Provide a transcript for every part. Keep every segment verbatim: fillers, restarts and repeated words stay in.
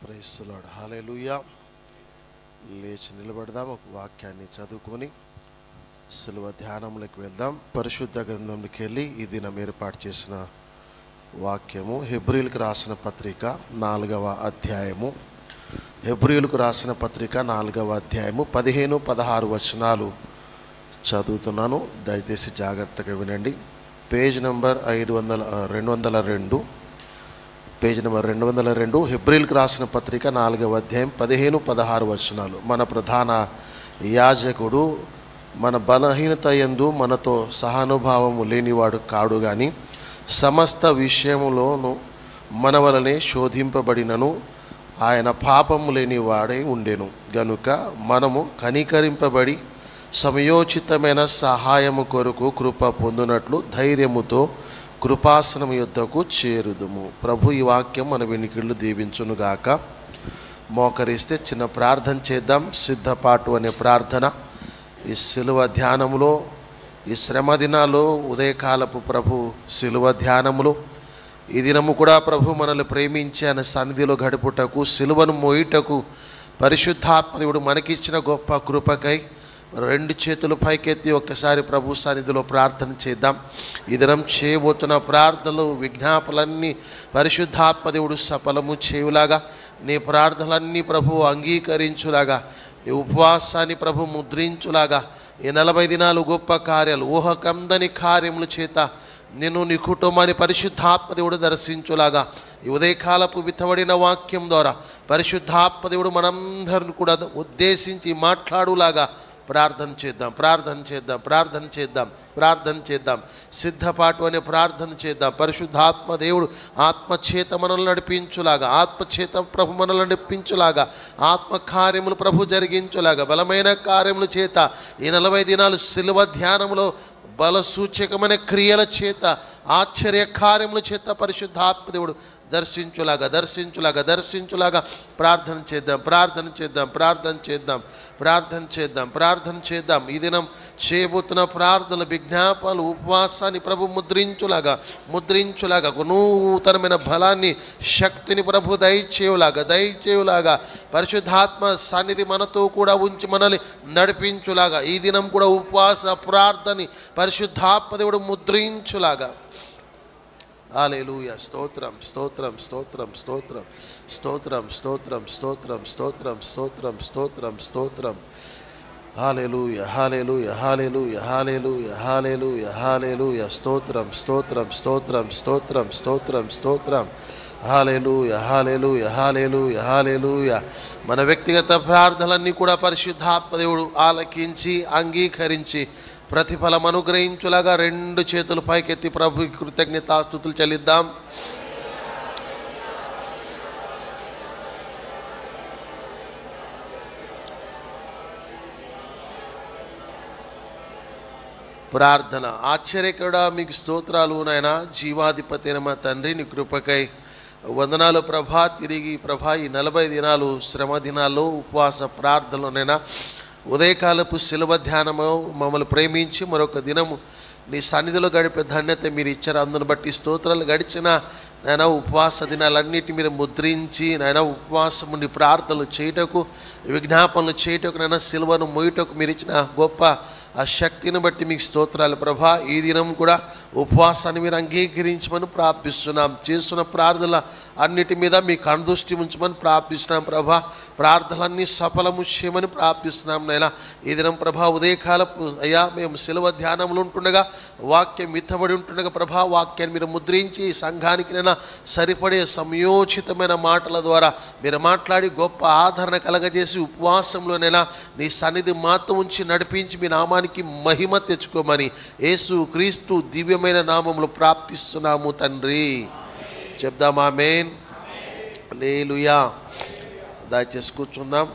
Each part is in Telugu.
Praise the lord. హల్లెలూయా. లేచి నిలబడదాం. ఒక వాక్యాన్ని చదువుకొని సిలువ ధ్యానంలోకి వెళ్దాం. పరిశుద్ధ గ్రంథంలోకి వెళ్ళి ఈ దినం ఏర్పాటు చేసిన వాక్యము హెబ్రీయులకు రాసిన పత్రిక నాలుగవ అధ్యాయము హెబ్రీయులకు రాసిన పత్రిక నాలుగవ అధ్యాయము పదిహేను పదహారు వచనాలు చదువుతున్నాను. దయచేసి జాగ్రత్తగా వినండి. పేజ్ నెంబర్ ఐదు వందల రెండు వందల రెండు పేజ్ నెంబర్ రెండు వందల రెండు హెబ్రీయులకు రాసిన పత్రిక నాలుగవ అధ్యాయం పదిహేను పదహారు వచనాలు. మన ప్రధాన యాజకుడు మన బలహీనత యందు మనతో సహానుభావము లేనివాడు కాడు గాని సమస్త విషయములోను మన వలనే శోధింపబడినను ఆయన పాపము లేని వాడై ఉండెను గనుక మనము కనికరింపబడి సమయోచితమైన సహాయము కొరకు కృప పొందునట్లు ధైర్యముతో కృపాసనం యుద్ధకు చేరుదుము. ప్రభు ఈ వాక్యం మన వెనుకళ్ళు దీవించునుగాక. మోకరిస్తే చిన్న ప్రార్థన చేద్దాం. సిద్ధపాటు అనే ప్రార్థన ఈ సిలువ ధ్యానములో, ఈ శ్రమ దినాల్లో ఉదయకాలపు ప్రభు సిలువ ధ్యానములో ఈ దినము కూడా ప్రభు మనల్ని ప్రేమించి ఆయన సన్నిధిలో గడుపుటకు సిలువను మోయుటకు పరిశుద్ధాత్మదేవుడు మనకిచ్చిన గొప్ప కృపకై రెండు చేతులు పైకెత్తి ఒక్కసారి ప్రభు సన్నిధిలో ప్రార్థన చేద్దాం. ఈ దినం చేయబోతున్న ప్రార్థనలు విజ్ఞాపనలన్నీ పరిశుద్ధాత్మదేవుడు సఫలము చేయులాగా, నీ ప్రార్థనలన్నీ ప్రభు అంగీకరించులాగా, నీ ఉపవాసాన్ని ప్రభు ముద్రించులాగా, ఈ నలభై దినాలు గొప్ప కార్యాలు ఊహకందని కార్యముల చేత నేను నీ కుటుంబాన్ని పరిశుద్ధాత్మదేవుడు దర్శించులాగా, ఈ ఉదయకాలపు విత్తబడిన వాక్యం ద్వారా పరిశుద్ధాత్మదేవుడు మనందరిని కూడా ఉద్దేశించి మాట్లాడులాగా ప్రార్థన చేద్దాం ప్రార్థన చేద్దాం ప్రార్థన చేద్దాం ప్రార్థన చేద్దాం సిద్ధపాటు అనే ప్రార్థన చేద్దాం. పరిశుద్ధాత్మ దేవుడు ఆత్మచేత మనల్ని నడిపించులాగా, ఆత్మచేత ప్రభు మనల్ని నడిపించులాగా, ఆత్మ కార్యములు ప్రభు జరిగించులాగా, బలమైన కార్యముల చేత ఈ నలభై దినాలు సిలువ ధ్యానంలో బల సూచకమైన క్రియల చేత ఆశ్చర్య కార్యముల చేత పరిశుద్ధాత్మ దేవుడు దర్శించులాగా దర్శించులాగా దర్శించులాగా ప్రార్థన చేద్దాం ప్రార్థన చేద్దాం ప్రార్థన చేద్దాం ప్రార్థన చేద్దాం ప్రార్థన చేద్దాం. ఈ దినం చేయబోతున్న ప్రార్థనలు విజ్ఞాపనలు ఉపవాసాన్ని ప్రభు ముద్రించులాగా ముద్రించులాగా నూతనమైన బలాన్ని శక్తిని ప్రభు దయచేయులాగా దయచేయులాగా పరిశుద్ధాత్మ సన్నిధి మనతో కూడా ఉంచి మనల్ని నడిపించులాగా ఈ దినం కూడా ఉపవాస ప్రార్థనని పరిశుద్ధాత్మ దేవుడు ముద్రించులాగా. హల్లెలూయా. స్తోత్రం స్తోత్రం స్తోత్రం స్తోత్రం స్తోత్రం స్తోత్రం స్తోత్రం స్తోత్రం స్తోత్రం స్తోత్రం స్తోత్రం. హల్లెలూయా హల్లెలూయా హల్లెలూయా హల్లెలూయా హల్లెలూయా హల్లెలూయా. స్తోత్రం స్తోత్రం స్తోత్రం స్తోత్రం స్తోత్రం స్తోత్రం. హల్లెలూయా హల్లెలూయా హల్లెలూయా హల్లెలూయా. మన వ్యక్తిగత ప్రార్థనలన్నీ కూడా పరిశుద్ధాత్మదేవుడు ఆలకించి అంగీకరించి ప్రతిఫలం అనుగ్రహించులాగా రెండు చేతులు పైకెత్తి ప్రభు కృతజ్ఞతాస్తుతులు చెల్లిద్దాం. ప్రార్థన. ఆశ్చర్యకరుడా మీకు స్తోత్రాలు నాయన, జీవాధిపతి అయిన మా తండ్రి నీ కృపకై వందనాలు ప్రభా. తిరిగి ప్రభా ఈ నలభై దినాలు శ్రమ దినాల్లో ఉపవాస ప్రార్థనలోనైనా ఉదయకాలపు సిలువ ధ్యానము మమ్మల్ని ప్రేమించి మరొక దినము నీ సన్నిధిలో గడిపే ధన్యత మీరు ఇచ్చారు. అందును బట్టి స్తోత్రాలు. గడిచిన నాయన ఉపవాస దినాలన్నిటి మీరు ముద్రించి నాయన ఉపవాసము నీ ప్రార్థనలు చేయుటకు విజ్ఞాపనలు చేయుటకు నాయన సిలువను మోయుటకు మీరు ఇచ్చిన గొప్ప ఆ శక్తిని బట్టి మీకు స్తోత్రాలు ప్రభా. ఈ దినం కూడా ఉపవాసాన్ని మీరు అంగీకరించమని ప్రార్థిస్తున్నాం. చేస్తున్న ప్రార్థనల అన్నిటి మీద మీ కనుదృష్టి ఉంచమని ప్రార్థిస్తున్నాం ప్రభా. ప్రార్థనలన్నీ సఫలము చేయమని ప్రార్థిస్తున్నాం నైనా. ఈ దినం ప్రభా ఉదయకాలపు అయ్యా మేము సిలువ ధ్యానంలో ఉంటుండగా వాక్యం మిత్తబడి ఉంటుండగా ప్రభా వాక్యాన్ని మీరు ముద్రించి ఈ సంఘానికి నైనా సరిపడే సమయోచితమైన మాటల ద్వారా మీరు మాట్లాడి గొప్ప ఆదరణ కలగజేసి ఉపవాసంలోనైనా నీ సన్నిధి మాతో ఉంచి నడిపించి మీ నామానికి మహిమ తెచ్చుకోమని యేసు క్రీస్తు దివ్యమైన నామములో ప్రార్థిస్తున్నాము తండ్రి. చెప్దాం ఆమేన్. హల్లెలూయా. దయచేసి కూర్చుందాం.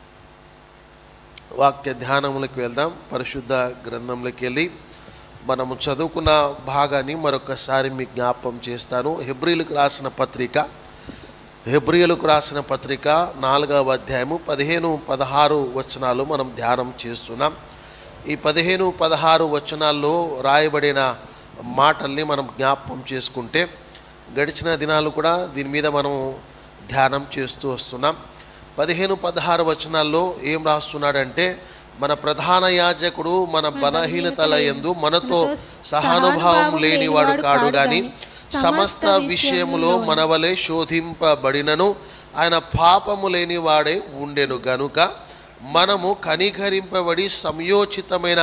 వాక్య ధ్యానములకు వెళ్దాం. పరిశుద్ధ గ్రంథంలోకి వెళ్ళి మనము చదువుకున్న భాగాన్ని మరొకసారి మీకు జ్ఞాపకం చేస్తాను. హెబ్రీయులకు రాసిన పత్రిక హెబ్రీయులకు రాసిన పత్రిక నాలుగవ అధ్యాయము పదిహేను పదహారు వచనాలు మనం ధ్యానం చేస్తున్నాం. ఈ పదిహేను పదహారు వచనాల్లో రాయబడిన మాటల్ని మనం జ్ఞాపకం చేసుకుంటే గడిచిన దినాలు కూడా దీని మీద మనం ధ్యానం చేస్తూ వస్తున్నాం. పదిహేను పదహారు వచనాల్లో ఏం రాస్తున్నాడంటే, మన ప్రధాన యాజకుడు మన బలహీనతల యందు మనతో సహానుభావం లేనివాడు కాడు గాని సమస్త విషయములో మనవలే శోధింపబడినను ఆయన పాపము లేనివాడే ఉండెను గనుక మనము కనికరింపబడి సమయోచితమైన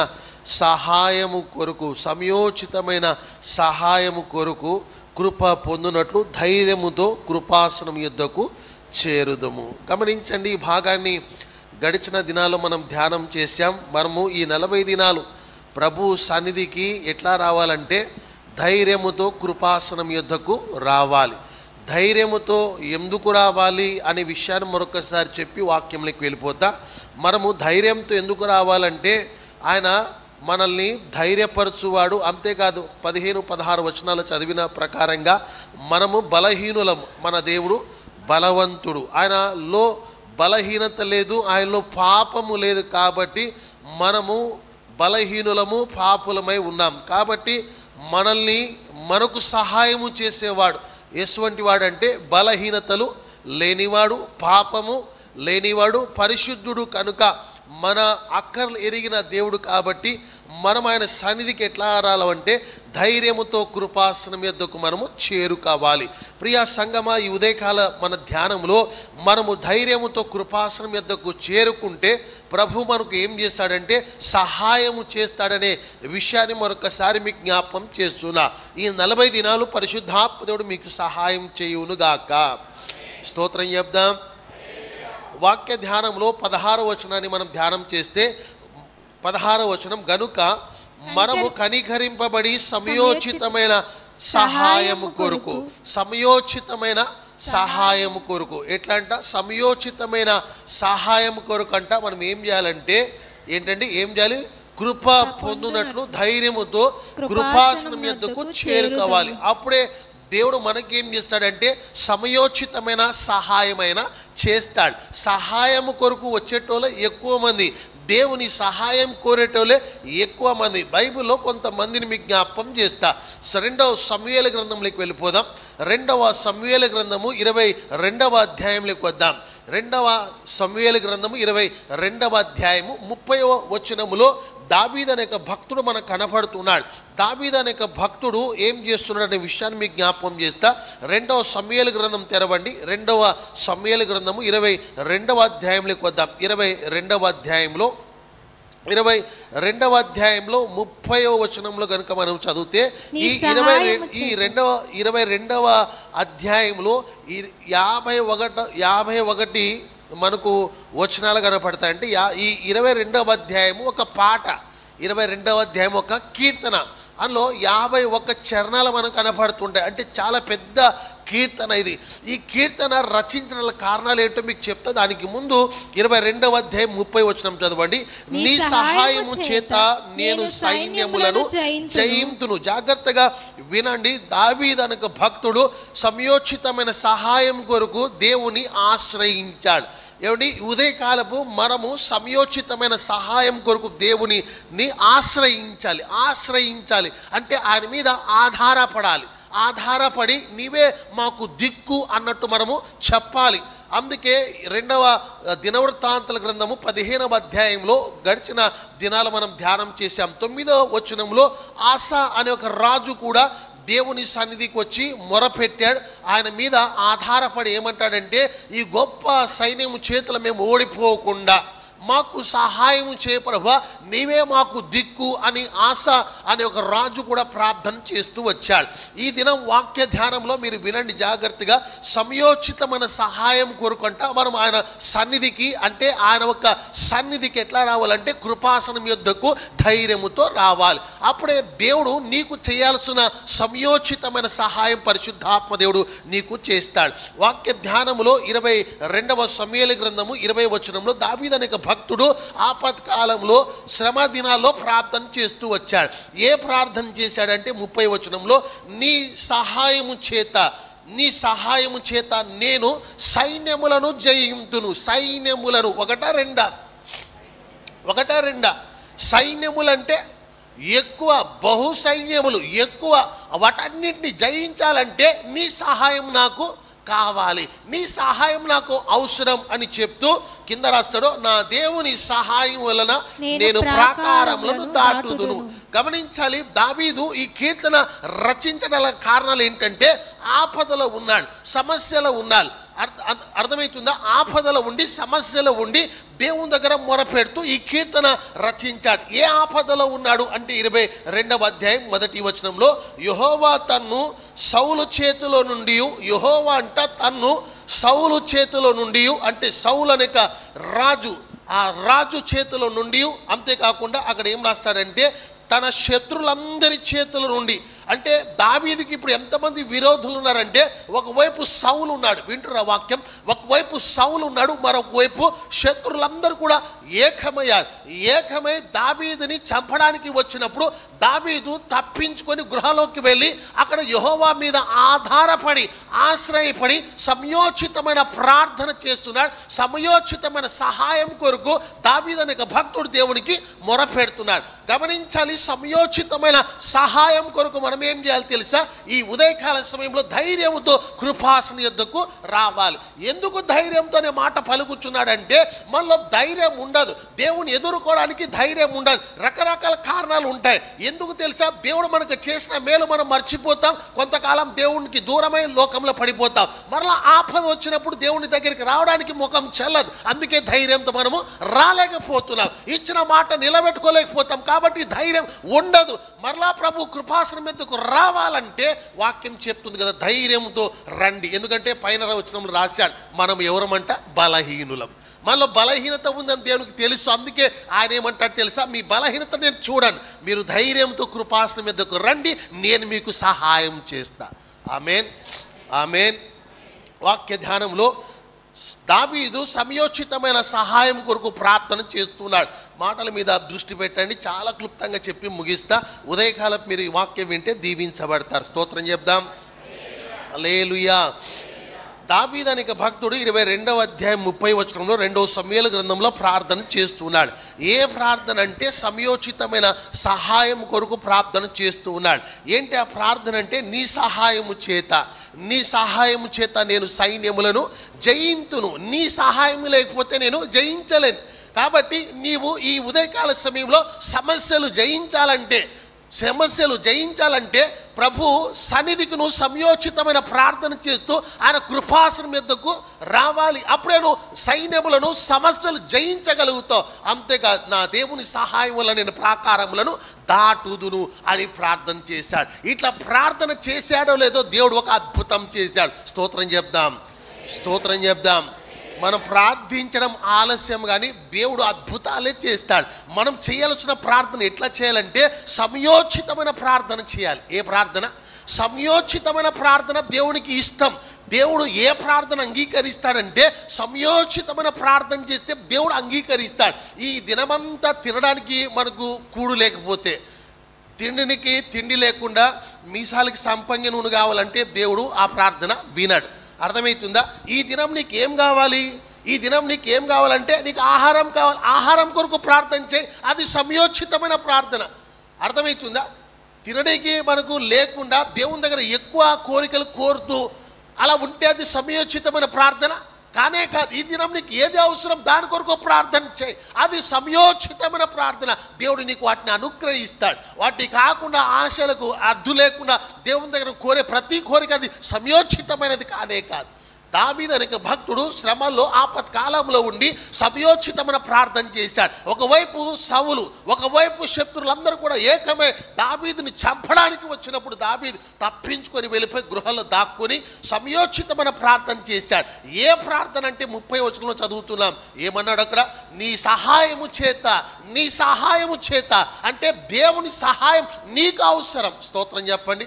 సహాయము కొరకు సమయోచితమైన సహాయము కొరకు కృప పొందునట్లు ధైర్యముతో కృపాసనం యుద్ధకు చేరుదము. గమనించండి, ఈ భాగాన్ని గడిచిన దినాల్లో మనం ధ్యానం చేశాం. మనము ఈ నలభై దినాలు ప్రభు సన్నిధికి ఎట్లా రావాలంటే ధైర్యముతో కృపాసనం యుద్ధకు రావాలి. ధైర్యముతో ఎందుకు రావాలి అనే విషయాన్ని మరొకసారి చెప్పి వాక్యంలోకి వెళ్ళిపోతా. మనము ధైర్యంతో ఎందుకు రావాలంటే ఆయన మనల్ని ధైర్యపరచువాడు. అంతేకాదు పదిహేను పదహారు వచనాలు చదివిన ప్రకారంగా మనము బలహీనులము, మన దేవుడు బలవంతుడు. ఆయనలో బలహీనత లేదు, ఆయనలో పాపము లేదు. కాబట్టి మనము బలహీనులము, పాపులమై ఉన్నాం. కాబట్టి మనల్ని మనకు సహాయము చేసేవాడు ఎటువంటి వాడంటే బలహీనతలు లేనివాడు, పాపము లేనివాడు, పరిశుద్ధుడు. కనుక మన అక్కర్లు ఎరిగిన దేవుడు కాబట్టి మనం ఆయన సన్నిధికి ఎట్లా రాలంటే ధైర్యముతో కృపాసనం యొద్దకు మనము చేరుకోవాలి. ప్రియా సంగమా, ఈ ఉదయకాల మన ధ్యానంలో మనము ధైర్యముతో కృపాసనం యొద్దకు చేరుకుంటే ప్రభు మనకు ఏం చేస్తాడంటే సహాయము చేస్తాడనే విషయాన్ని మరొకసారి మీకు జ్ఞాపకం చేస్తున్నా. ఈ నలభై దినాలు పరిశుద్ధాత్మ దేవుడు మీకు సహాయం చేయునుగాక. స్తోత్రం చెప్దాం. వాక్య ధ్యానంలో పదహారవ వచనాన్ని మనం ధ్యానం చేస్తే పదహారవ వచనం, గనుక మనము కనికరింపబడి సమయోచితమైన సహాయము కొరకు. సమయోచితమైన సహాయము కొరకు ఎట్లా అంట? సమయోచితమైన సహాయము కొరకు అంట మనం ఏం చేయాలంటే ఏంటంటే ఏం చేయాలి? కృప పొందునట్లు ధైర్యముతో కృపాసనం యొద్దకు చేరుకోవాలి. అప్పుడే దేవుడు మనకేం చేస్తాడంటే సమయోచితమైన సహాయమైన చేస్తాడు. సహాయము కొరకు వచ్చేటోళ్ళే ఎక్కువ మంది, దేవుని సహాయం కోరేటోళ్ళే ఎక్కువ మంది. బైబిల్లో కొంతమందిని మీకు జ్ఞాపకం చేస్తా. రెండవ సమూయేల గ్రంథంలోకి వెళ్ళిపోదాం. రెండవ సమూయేల గ్రంథము ఇరవై రెండవ అధ్యాయంలోకి వద్దాం. రెండవ సమూయేల గ్రంథము ఇరవై రెండవ అధ్యాయము ముప్పై వచనములో దావీదు అనే భక్తుడు మనకు కనపడుతున్నాడు. దావీదు అనే భక్తుడు ఏం చేస్తున్నాడు అనే విషయాన్ని మీకు జ్ఞాపకం చేస్తా. రెండవ సమూయేల గ్రంథం తెరవండి. రెండవ సమూయేల గ్రంథము ఇరవై రెండవ అధ్యాయంలోకి వద్దాం. ఇరవై రెండవ అధ్యాయంలో ఇరవై రెండవ అధ్యాయంలో ముప్పైవ వచనంలో కనుక మనం చదివితే ఈ ఇరవై ఈ రెండవ ఇరవై రెండవ అధ్యాయంలో ఈ యాభై ఒకటి యాభై ఒకటి మనకు వచనాలు కనపడతాయి. అంటే ఈ ఇరవై రెండవ అధ్యాయము ఒక పాట, ఇరవై రెండవ అధ్యాయం ఒక కీర్తన. అందులో యాభై ఒక్క చరణాలు మనకు కనపడుతుంటాయి. అంటే చాలా పెద్ద కీర్తన ఇది. ఈ కీర్తన రచించిన కారణాలు ఏంటో మీకు చెప్తా. దానికి ముందు ఇరవై రెండవ అధ్యాయం ముప్పై వచనం చదవండి. నీ సహాయము చేత నేను సైన్యములను జయింతును. జాగ్రత్తగా వినండి. దావీదు అనే భక్తుడు సమయోచితమైన సహాయం కొరకు దేవుని ఆశ్రయించాడు. ఏమండి, ఉదయకాలపు మనము సమయోచితమైన సహాయం కొరకు దేవుని ఆశ్రయించాలి. ఆశ్రయించాలి అంటే ఆయన మీద ఆధారపడాలి. ఆధారపడి నీవే మాకు దిక్కు అన్నట్టు మనము చెప్పాలి. అందుకే రెండవ దినవృత్తాంతల గ్రంథము పదిహేనవ అధ్యాయంలో గడిచిన దినాలు మనం ధ్యానం చేశాం. తొమ్మిదవ వచనంలో ఆసా అనే ఒక రాజు కూడా దేవుని సన్నిధికి వచ్చి మొరపెట్టాడు. ఆయన మీద ఆధారపడి ఏమంటాడంటే ఈ గొప్ప సైన్యము చేతుల మేము ఓడిపోకుండా మాకు సహాయం చేయ ప్రభువా, నీవే మాకు దిక్కు అని ఆశ అనే ఒక రాజు కూడా ప్రార్థన చేస్తూ వచ్చాడు. ఈ దినం వాక్య ధ్యానంలో మీరు వినండి జాగ్రత్తగా. సమయోచితమైన సహాయం కోరుకుంటా మనం ఆయన సన్నిధికి, అంటే ఆయన ఒక సన్నిధికి ఎట్లా రావాలంటే కృపాసనం యొద్దకు ధైర్యముతో రావాలి. అప్పుడే దేవుడు నీకు చేయాల్సిన సమయోచితమైన సహాయం పరిశుద్ధాత్మ దేవుడు నీకు చేస్తాడు. వాక్య ధ్యానములో ఇరవై రెండవ సమూయేలు గ్రంథము ఇరవై వచనంలో దావీదు అనే భక్తుడు ఆపత్కాలంలో శ్రమ దినాల్లో ప్రార్థన చేస్తూ వచ్చాడు. ఏ ప్రార్థన చేశాడంటే ముప్పై వచనంలో నీ సహాయము చేత నీ సహాయము చేత నేను సైన్యములను జయింతును. సైన్యములను ఒకటా రెండా ఒకటా రెండా సైన్యములంటే ఎక్కువ, బహు సైన్యములు ఎక్కువ. వాటన్నిటిని జయించాలంటే నీ సహాయం నాకు కావాలి, నీ సహాయం నాకు అవసరం అని చెప్తూ కింద రాస్తాడు, నా దేవుని సహాయం వలన నేను ప్రాకారములను దాటుదును. గమనించాలి, దావీదు ఈ కీర్తన రచించగల కారణాలు ఏంటంటే ఆపదలో ఉన్నాడు, సమస్యలో ఉన్నాడు. అర్థమవుతుందా? ఆపదలో ఉండి సమస్యలో ఉండి దేవుని దగ్గర మొరపెడుతూ ఈ కీర్తన రచించాడు. ఏ ఆపదలో ఉన్నాడు అంటే ఇరవై రెండవ అధ్యాయం మొదటి వచనంలో, యెహోవా తన్ను సౌలు చేతిలో నుండి, యెహోవా అంట తన్ను సౌలు చేతిలో నుండి, అంటే సౌలు అనేక రాజు, ఆ రాజు చేతిలో నుండి, అంతేకాకుండా అక్కడ ఏం రాస్తాడంటే తన శత్రులందరి చేతుల నుండి. అంటే దావీదుకి ఇప్పుడు ఎంతమంది విరోధులు ఉన్నారంటే, ఒకవైపు సౌలు ఉన్నాడు, వింటున్న వాక్యం, ఒకవైపు సౌలు ఉన్నాడు, మరొక వైపు శత్రులందరూ కూడా ఏకమయ్యారు. ఏకమై దావీదుని చంపడానికి వచ్చినప్పుడు దావీదు తప్పించుకొని గృహలోకి వెళ్ళి అక్కడ యెహోవా మీద ఆధారపడి ఆశ్రయపడి సమయోచితమైన ప్రార్థన చేస్తున్నాడు. సమయోచితమైన సహాయం కొరకు దావీదు అనే భక్తుడు దేవునికి మొరపెడుతున్నాడు. గమనించాలి, సమయోచితమైన సహాయం కొరకు మనం ఏం చేయాలి తెలుసా? ఈ ఉదయకాల సమయంలో ధైర్యంతో కృపాసన యొద్దకు రావాలి. ఎందుకు ధైర్యంతో అనే మాట పలుకుచున్నాడంటే, మనలో ధైర్యం ఉండదు, దేవుని ఎదుర్కోవడానికి ధైర్యం ఉండదు. రకరకాల కారణాలు ఉంటాయి. ఎందుకు తెలుసా? దేవుడు మనకు చేసిన మేలు మనం మర్చిపోతాం, కొంతకాలం దేవునికి దూరమైన లోకంలో పడిపోతాం. మరలా ఆపద వచ్చినప్పుడు దేవుని దగ్గరికి రావడానికి ముఖం చెల్లదు. అందుకే ధైర్యంతో మనము రాలేకపోతున్నాం, ఇచ్చిన మాట నిలబెట్టుకోలేకపోతాం. కాబట్టి ధైర్యం ఉండదు. మరలా ప్రభు కృపాసనం మీదకు రావాలంటే వాక్యం చెప్తుంది కదా, ధైర్యంతో రండి. ఎందుకంటే పైన వచనంలో రాశాడు, మనం ఎవరమంట? బలహీనులం. మనలో బలహీనత ఉందని దేవునికి తెలుసు. అందుకే ఆయన ఏమంటాడు తెలుసా? మీ బలహీనత నేను చూడను, మీరు ధైర్యంతో కృపాసనం మీదకు రండి, నేను మీకు సహాయం చేస్తా. ఆమేన్, ఆమేన్. వాక్య ధ్యానంలో దావీదు సమయోచితమైన సహాయం కొరకు ప్రార్థన చేస్తున్నాడు. మాటల మీద దృష్టి పెట్టండి, చాలా క్లుప్తంగా చెప్పి ముగిస్తా. ఉదయకాలం మీరు ఈ వాక్యం వింటే దీవించబడతారు. స్తోత్రం చెప్దాం. హల్లెలూయా. దావీదు అనే భక్తుడు ఇరవై రెండవ అధ్యాయం ముప్పై వచనంలో రెండవ సమూయేలు గ్రంథంలో ప్రార్థన చేస్తున్నాడు. ఏ ప్రార్థన అంటే సమయోచితమైన సహాయం కొరకు ప్రార్థన చేస్తూ ఉన్నాడు. ఏంటి ఆ ప్రార్థన అంటే, నీ సహాయము చేత నీ సహాయము చేత నేను సైన్యములను జయింతును, నీ సహాయం లేకపోతే నేను జయించలేను. కాబట్టి నీవు ఈ ఉదయకాల సమయంలో సమస్యలు జయించాలంటే సమస్యలు జయించాలంటే ప్రభు సన్నిధికి నువ్వు సమయోచితమైన ప్రార్థన చేస్తూ ఆయన కృపాసనం మీదకు రావాలి. అప్పుడే నువ్వు సైన్యములను సమస్యలు జయించగలుగుతావు. అంతేకాదు, నా దేవుని సహాయం వల్ల నేను ప్రాకారములను దాటుదును అని ప్రార్థన చేశాడు. ఇట్లా ప్రార్థన చేశాడో లేదో దేవుడు ఒక అద్భుతం చేశాడు. స్తోత్రం చెప్దాం, స్తోత్రం చెప్దాం. మనం ప్రార్థించడం ఆలస్యం, కానీ దేవుడు అద్భుతాలే చేస్తాడు. మనం చేయాల్సిన ప్రార్థన ఎట్లా చేయాలంటే సమయోచితమైన ప్రార్థన చేయాలి. ఏ ప్రార్థన? సమయోచితమైన ప్రార్థన దేవునికి ఇష్టం. దేవుడు ఏ ప్రార్థన అంగీకరిస్తాడంటే సమయోచితమైన ప్రార్థన చేస్తే దేవుడు అంగీకరిస్తాడు. ఈ దినమంతా తినడానికి మనకు కూడు లేకపోతే, తిండినికి తిండి లేకుండా మీసాలకి సంపంగి నూనె కావాలంటే దేవుడు ఆ ప్రార్థన వినడు. అర్థమవుతుందా? ఈ దినం నీకు ఏం కావాలి? ఈ దినం నీకు ఏం కావాలంటే నీకు ఆహారం కావాలి. ఆహారం కొరకు ప్రార్థన చేయి, అది సమయోచితమైన ప్రార్థన. అర్థమవుతుందా? తినడానికి మనకు లేకుండా దేవుని దగ్గర ఎక్కువ కోరికలు కోరుతూ అలా ఉంటే అది సమయోచితమైన ప్రార్థన కానే కాదు. ఈ దినం నీకు ఏది అవసరం దాని కొరకు ప్రార్థన చేయి, అది సమయోచితమైన ప్రార్థన. దేవుడు నీకు వాటిని అనుగ్రహిస్తాడు. వాటిని కాకుండా ఆశలకు అర్థం లేకుండా దేవుని దగ్గర కోరే ప్రతి కోరిక అది సమయోచితమైనది కానే కాదు. దావీదు అనే భక్తుడు శ్రమల్లో ఆపత్కాలంలో ఉండి సమయోచితమైన ప్రార్థన చేశాడు. ఒకవైపు సౌలు, ఒకవైపు శత్రులందరూ కూడా ఏకమై దావీదుని చంపడానికి వచ్చినప్పుడు దావీదు తప్పించుకొని వెళ్ళిపోయి గృహలో దాక్కుని సమయోచితమైన ప్రార్థన చేశాడు. ఏ ప్రార్థన అంటే ముప్పై వచనంలో చదువుతున్నాం. ఏమన్నాడు అక్కడ? నీ సహాయము చేత, నీ సహాయము చేత అంటే దేవుని సహాయం నీకు అవసరం. స్తోత్రం చెప్పండి.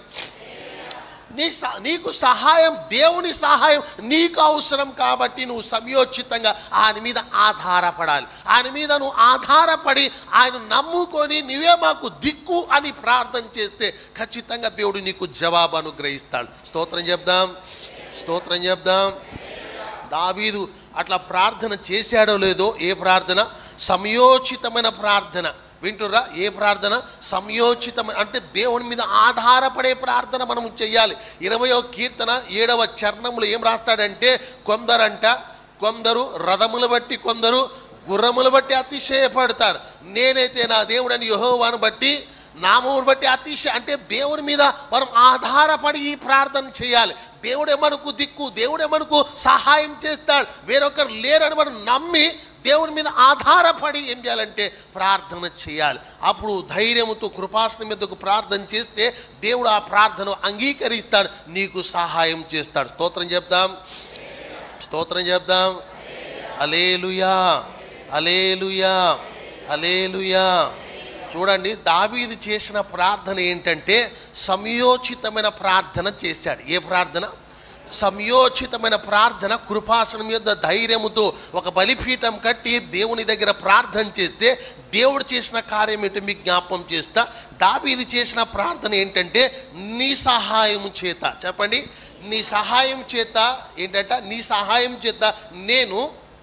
నీ నీకు సహాయం, దేవుని సహాయం నీకు అవసరం. కాబట్టి నువ్వు సమయోచితంగా ఆయన మీద ఆధారపడాలి. ఆయన మీద నువ్వు ఆధారపడి ఆయన నమ్ముకొని నువ్వే మాకు దిక్కు అని ప్రార్థన చేస్తే ఖచ్చితంగా దేవుడు నీకు జవాబు అనుగ్రహిస్తాడు. స్తోత్రం చెప్దాం, స్తోత్రం చెప్దాం. దావీదు అట్లా ప్రార్థన చేశాడో లేదో, ఏ ప్రార్థన? సమయోచితమైన ప్రార్థన. వింటురా? ఏ ప్రార్థన? సంయోచితమైన, అంటే దేవుని మీద ఆధారపడే ప్రార్థన మనం చేయాలి. ఇరవయో కీర్తన ఏడవ చరణములు ఏం రాస్తాడంటే, కొందరంట కొందరు రథములు బట్టి కొందరు గుర్రములు బట్టి అతిశయపడతారు, నేనైతే నా దేవుడని యెహోవాను బట్టి నామమును బట్టి అతిశయ, అంటే దేవుని మీద మనం ఆధారపడి ఈ ప్రార్థన చేయాలి. దేవుడే మనకు దిక్కు, దేవుడే మనకు సహాయం చేస్తాడు, వేరొకరు లేరని మనం నమ్మి దేవుని మీద ఆధారపడి ఏం చేయాలంటే ప్రార్థన చేయాలి. అప్పుడు ధైర్యంతో కృపాసనం మీదకు ప్రార్థన చేస్తే దేవుడు ఆ ప్రార్థన అంగీకరిస్తాడు, నీకు సహాయం చేస్తాడు. స్తోత్రం చెప్దాం, స్తోత్రం చెప్దాం. హల్లెలూయా, హల్లెలూయా, హల్లెలూయా. చూడండి, దావీదు చేసిన ప్రార్థన ఏంటంటే సంయోచితమైన ప్రార్థన చేశాడు. ఏ ప్రార్థన? సంయోచితమైన ప్రార్థన. కృపాసనం మీద ధైర్యముతో ఒక బలిపీఠం కట్టి దేవుని దగ్గర ప్రార్థన చేస్తే దేవుడు చేసిన కార్యం ఏంటో మీకు జ్ఞాపకం చేస్తా. దావీదు చేసిన ప్రార్థన ఏంటంటే నీ సహాయం చేత, చెప్పండి, నీ సహాయం చేత ఏంటంట, నీ సహాయం చేత నేను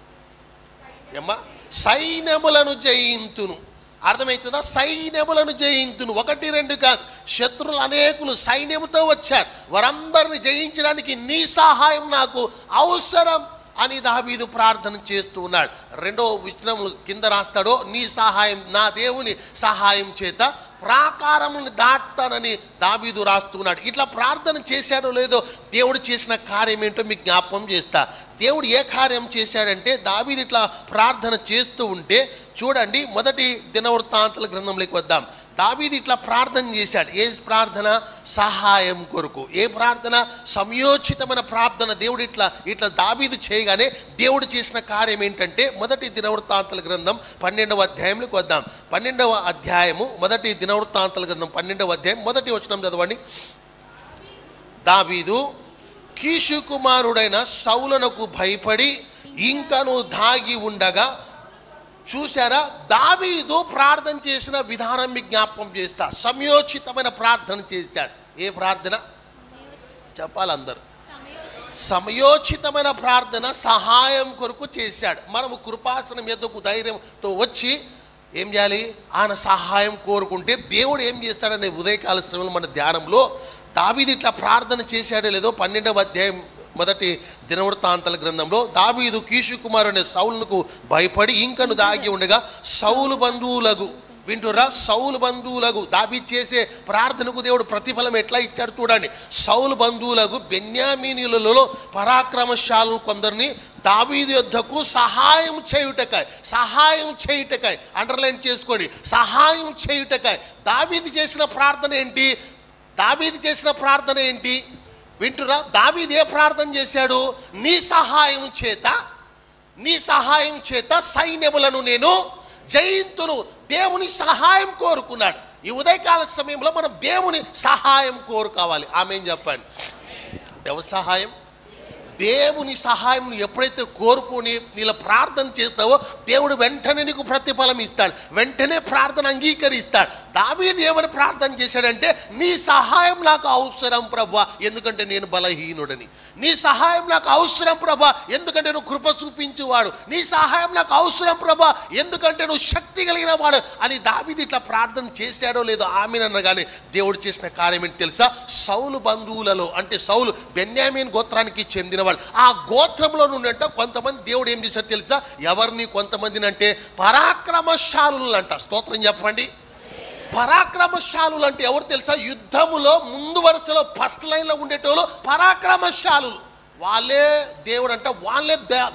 ఏమ్మా సైన్యములను జయింతును. అర్థమవుతుందా? సైన్యములను జయింతును. ఒకటి రెండు కాదు, శత్రువులు అనేకులు సైన్యముతో వచ్చారు, వారందరిని జయించడానికి నీ సహాయం నాకు అవసరం అని దావీదు ప్రార్థన చేస్తూ ఉన్నాడు. రెండో వచనములు కింద రాస్తాడో, నీ సహాయం, నా దేవుని సహాయం చేత ప్రాకారములను దాటుతానని దావీదు రాస్తున్నాడు. ఇట్లా ప్రార్థన చేశాడో లేదో దేవుడు చేసిన కార్యం ఏంటో మీకు జ్ఞాపకం చేస్తా. దేవుడు ఏ కార్యం చేశాడంటే, దావీదు ఇట్లా ప్రార్థన చేస్తూ ఉంటే చూడండి, మొదటి దినవృత్తాంతాల గ్రంథంలోకి వద్దాం. దావీదు ఇట్లా ప్రార్థన చేశాడు. ఏ ప్రార్థన? సహాయం కొరకు. ఏ ప్రార్థన? సంయోచితమైన ప్రార్థన. దేవుడు ఇట్లా ఇట్లా దావీదు చేయగానే దేవుడు చేసిన కార్యం ఏంటంటే, మొదటి దినవృత్తాంతాల గ్రంథం పన్నెండవ అధ్యాయంలోకి వద్దాం. పన్నెండవ అధ్యాయము, మొదటి దినవృత్తాంతాల గ్రంథం పన్నెండవ అధ్యాయం మొదటి వచనం చదవండి. దావీదు కీషు కుమారుడైన సౌలునకు భయపడి ఇంకను దాగి ఉండగా, చూసారా, దావీదు ప్రార్థన చేసిన విధానం మీకు జ్ఞాపకం చేస్తా. సంయోచితమైన ప్రార్థన చేశాడు. ఏ ప్రార్థన చెప్పాలి అందరు? సమయోచితమైన ప్రార్థన, సహాయం కొరకు చేశాడు. మనము కృపాసనం ఎద్దకు ధైర్యంతో వచ్చి ఏం చేయాలి? ఆయన సహాయం కోరుకుంటే దేవుడు ఏం చేస్తాడనే ఉదయకాల సమయంలో మన ధ్యానంలో దావీదు ఇట్లా ప్రార్థన చేశాడో లేదో పన్నెండవ అధ్యాయం మొదటి దినవృత్తాంతాల గ్రంథంలో, దావీదు కీషు కుమారుని సౌలునకు భయపడి ఇంకను దాగి ఉండగా సౌలు బంధువులకు, వింటురా, సౌలు బంధువులకు దావీదు చేసే ప్రార్థనకు దేవుడు ప్రతిఫలం ఎట్లా ఇచ్చాడు చూడండి. సౌలు బంధువులకు బెన్యామీనీయులలో పరాక్రమశాలను కొందరిని దావీదు యొద్దకు సహాయం చేయుటకాయ్, సహాయం చేయుటకాయ్, అండర్లైన్ చేసుకోండి, సహాయం చేయుటకాయ్. దావీదు చేసిన ప్రార్థన ఏంటి? దావీదు చేసిన ప్రార్థన ఏంటి? వింటురా, దావీదు ఏ ప్రార్థన చేశాడు? నీ సహాయం చేత, నీ సహాయం చేత సైన్యములను నేను జయింతును. దేవుని సహాయం కోరుకున్నాడు. ఈ ఉదయకాల సమయంలో మనం దేవుని సహాయం కోరుకోవాలి. ఆమేన్ చెప్పండి. ఎవరి సహాయం? దేవుని సహాయం ఎప్పుడైతే కోరుకుని నీళ్ళ ప్రార్థన చేస్తావో దేవుడు వెంటనే నీకు ప్రతిఫలం ఇస్తాడు, వెంటనే ప్రార్థన అంగీకరిస్తాడు. దావీదు ఏమని ప్రార్థన చేశాడంటే, నీ సహాయం నాకు అవసరం ప్రభువా, ఎందుకంటే నేను బలహీనుడని. నీ సహాయం నాకు అవసరం ప్రభువా, ఎందుకంటే నువ్వు కృప చూపించువాడు. నీ సహాయం నాకు అవసరం ప్రభువా, ఎందుకంటే నువ్వు శక్తి కలిగిన వాడు అని దావీదు ఇట్లా ప్రార్థన చేశాడో లేదో ఆమెననగానే దేవుడు చేసిన కార్యం ఏంటి తెలుసా? సౌలు బంధువులలో, అంటే సౌలు బెన్యామీన్ గోత్రానికి చెందిన ఆ గోత్రంలో నుండి కొంతమంది దేవుడు ఏం చేశాడు తెలుసా? ఎవరిని? కొంతమందిని అంటే పరాక్రమశాలులు అంట. స్తోత్రం చెప్పండి. పరాక్రమశాలులు అంటే ఎవరు తెలుసా? యుద్ధములో ముందు వరుసలో ఫస్ట్ లైన్లో ఉండేటోళ్ళు పరాక్రమశాలులు. వాళ్ళే దేవుడు అంట, వాళ్ళే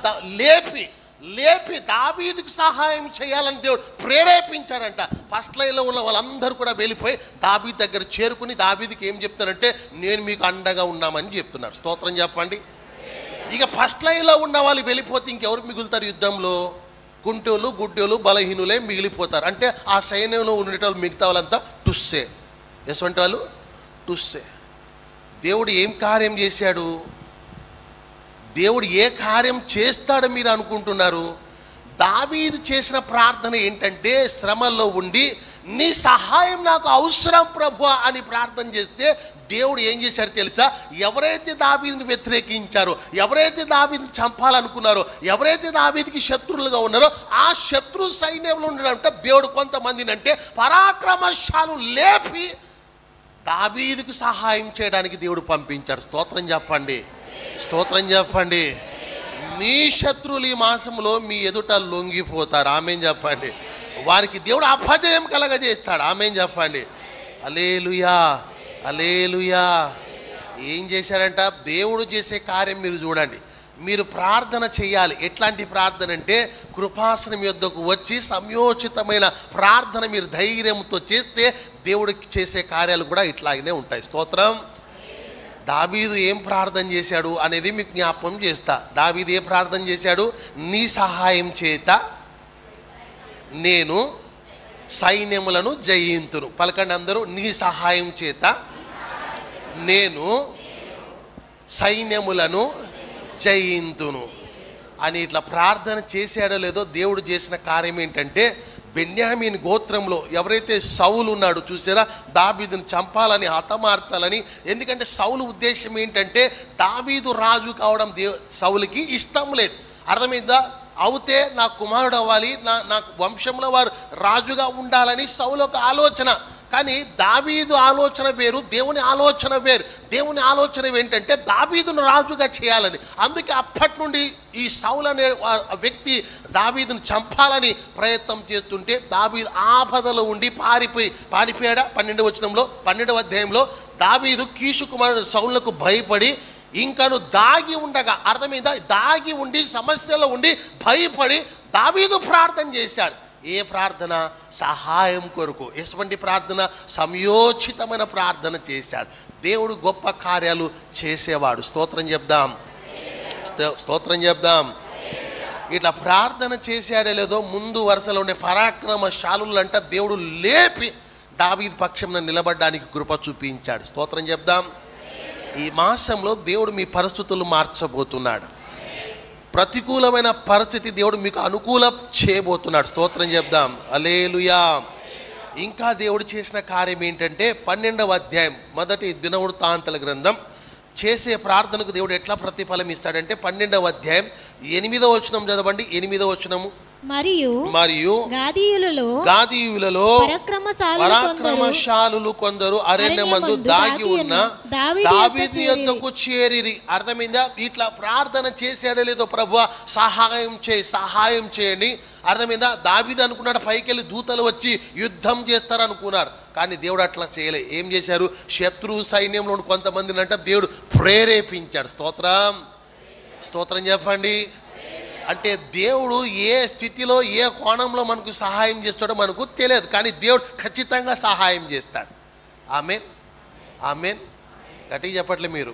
లేపి లేపి దావీదుకు సహాయం చేయాలని దేవుడు ప్రేరేపించాడంట. ఫస్ట్ లైన్లో ఉన్న వాళ్ళందరూ కూడా వెళ్ళిపోయి దావీదు దగ్గర చేరుకుని దావీదుకి ఏం చెప్తారంటే, నేను మీకు అండగా ఉన్నామని చెప్తున్నారు. స్తోత్రం చెప్పండి. ఇక ఫస్ట్ లైన్లో ఉన్న వాళ్ళు వెళ్ళిపోతే ఇంకెవరు మిగులుతారు యుద్ధంలో? కుంటోళ్ళు, గుడ్డోళ్ళు, బలహీనులే మిగిలిపోతారు. అంటే ఆ సైన్యంలో ఉండేటోళ్ళు మిగతా వాళ్ళంతా టుస్సే. ఎటువంటి వాళ్ళు? టుస్సే. దేవుడు ఏం కార్యం చేశాడు? దేవుడు ఏ కార్యం చేస్తాడో మీరు అనుకుంటున్నారు? దావీదు చేసిన ప్రార్థన ఏంటంటే, శ్రమల్లో ఉండి నీ సహాయం నాకు అవసరం ప్రభువా అని ప్రార్థన చేస్తే దేవుడు ఏం చేశాడు తెలుసా? ఎవరైతే దావీదుని వ్యతిరేకించారో, ఎవరైతే దావీదుని చంపాలనుకున్నారో, ఎవరైతే దావీదుకి శత్రువులుగా ఉన్నారో ఆ శత్రు సైన్యంలో ఉన్నాడంటే దేవుడు కొంతమందిని అంటే పరాక్రమశాలు లేపి దావీదుకు సహాయం చేయడానికి దేవుడు పంపించాడు. స్తోత్రం చెప్పండి, స్తోత్రం చెప్పండి. మీ శత్రువులు ఈ మాసంలో మీ ఎదుట లొంగిపోతారు. ఆమేన్ చెప్పండి. వారికి దేవుడు అపజయం కలగజేస్తాడు. ఆమేన్ చెప్పండి. హల్లెలూయా, హల్లెలూయా. ఏం చేశారంట? దేవుడు చేసే కార్యం మీరు చూడండి. మీరు ప్రార్థన చేయాలి. ఎట్లాంటి ప్రార్థన అంటే కృపాసనం యొద్దకు వచ్చి సంయోచితమైన ప్రార్థన మీరు ధైర్యంతో చేస్తే దేవుడికి చేసే కార్యాలు కూడా ఇట్లాగనే ఉంటాయి. స్తోత్రం. దావీదు ఏం ప్రార్థన చేశాడు అనేది మీకు జ్ఞాపకం చేస్తా. దావీదు ఏ ప్రార్థన చేశాడు? నీ సహాయం చేత నేను సైన్యములను జయింతును. పలకండి అందరూ, నీ సహాయం చేత నేను సైన్యములను జయింతును అని ఇట్లా ప్రార్థన చేశాడో లేదో దేవుడు చేసిన కార్యం ఏంటంటే బెన్యామీన్ గోత్రంలో ఎవరైతే సౌలు ఉన్నాడు చూసారా, దావీదుని చంపాలని హతమార్చాలని. ఎందుకంటే సౌలు ఉద్దేశం ఏంటంటే దావీదు రాజు కావడం దే సౌలుకి ఇష్టం లేదు. అర్థమైందా? అవుతే నా కుమారుడు అవ్వాలి, నా నాకు వంశంలో వారు రాజుగా ఉండాలని సౌలు ఒక ఆలోచన. కానీ దావీదు ఆలోచన వేరు, దేవుని ఆలోచన వేరు. దేవుని ఆలోచన ఏంటంటే దావీదును రాజుగా చేయాలని. అందుకే అప్పటి నుండి ఈ సౌలు అనే వ్యక్తి దావీదును చంపాలని ప్రయత్నం చేస్తుంటే దావీదు ఆపదలో ఉండి పారిపోయి పారిపోయాడా? పన్నెండవ వచనంలో పన్నెండవ అధ్యాయంలో దావీదు కీషు కుమారుడు సౌలుకు భయపడి ఇంకను దాగి ఉండగా, అర్థమైందా? దాగి ఉండి సమస్యలో ఉండి భయపడి దావీదు ప్రార్థన చేశాడు. ఏ ప్రార్థన? సహాయం కొరకు. ఎటువంటి ప్రార్థన? సంయోచితమైన ప్రార్థన చేశాడు. దేవుడు గొప్ప కార్యాలు చేసేవాడు. స్తోత్రం చెప్దాం, స్తోత్రం చెప్దాం. ఇట్లా ప్రార్థన చేశాడే లేదో ముందు వరుసలో ఉండే పరాక్రమశాలులు అంట దేవుడు లేపి దావీదు పక్షంలో నిలబడడానికి కృప చూపించాడు. స్తోత్రం చెప్దాం. ఈ మాసంలో దేవుడు మీ పరిస్థితులు మార్చబోతున్నాడు. ప్రతికూలమైన పరిస్థితి దేవుడు మీకు అనుకూలం చేయబోతున్నాడు. స్తోత్రం చెప్దాం. హల్లెలూయా. ఇంకా దేవుడు చేసిన కార్యం ఏంటంటే పన్నెండవ అధ్యాయం మొదటి దినవృత్తాంతాల గ్రంథం చేసే ప్రార్థనకు దేవుడు ఎట్లా ప్రతిఫలం ఇస్తాడంటే పన్నెండవ అధ్యాయం ఎనిమిదవ వచనం చదవండి. ఎనిమిదవ వచనము, మరియు మరియు గాదీయులలో గాదీయులలో పరాక్రమశాలులు కొందరు అరణ్యమందు దాగి ఉన్న దావీదు యొద్దకు చేరిరి. అర్థమైందా? ఇట్లా ప్రార్థన చేశాడో లేదో ప్రభువా సహాయం చేయి, సహాయం చేయండి. అర్థమైందా? దావీదు అనుకున్నాడు పైకెళ్ళి దూతలు వచ్చి యుద్ధం చేస్తారు అనుకున్నారు. కానీ దేవుడు అట్లా చేయలే. ఏం చేశారు? శత్రు సైన్యంలో కొంతమందిని అంటే దేవుడు ప్రేరేపించాడు. స్తోత్రం, స్తోత్రం చెప్పండి. అంటే దేవుడు ఏ స్థితిలో ఏ కోణంలో మనకు సహాయం చేస్తాడో మనకు తెలియదు, కానీ దేవుడు ఖచ్చితంగా సహాయం చేస్తాడు. ఆమేన్, ఆమేన్. గట్టిగా చెప్పట్లే మీరు?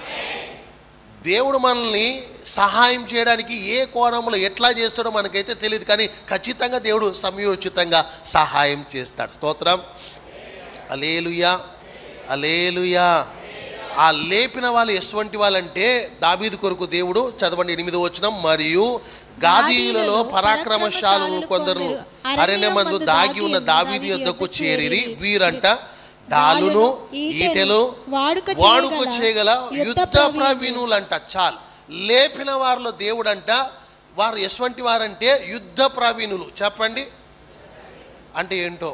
దేవుడు మనల్ని సహాయం చేయడానికి ఏ కోణంలో ఎట్లా చేస్తాడో మనకైతే తెలియదు, కానీ ఖచ్చితంగా దేవుడు సమయోచితంగా సహాయం చేస్తాడు. స్తోత్రం. హల్లెలూయా, హల్లెలూయా. ఆ లేపిన వాళ్ళు ఎటువంటి వాళ్ళంటే దావీదు కొరకు దేవుడు చదవండి ఎనిమిదో వచనం, మరియు గాదీయులలో పరాక్రమశాలులు కొందరు అరణ్యమందు దాగి ఉన్న దావీదు యొద్దకు చేరిరి. వీరంట డాలును ఈటెలు వాడుక చేయగల యుద్ధ ప్రవీణులంట. చాలు. లేపిన వారిలో దేవుడు అంట వారు ఎటువంటి వారంటే యుద్ధ ప్రవీణులు. చెప్పండి అంటే ఏంటో?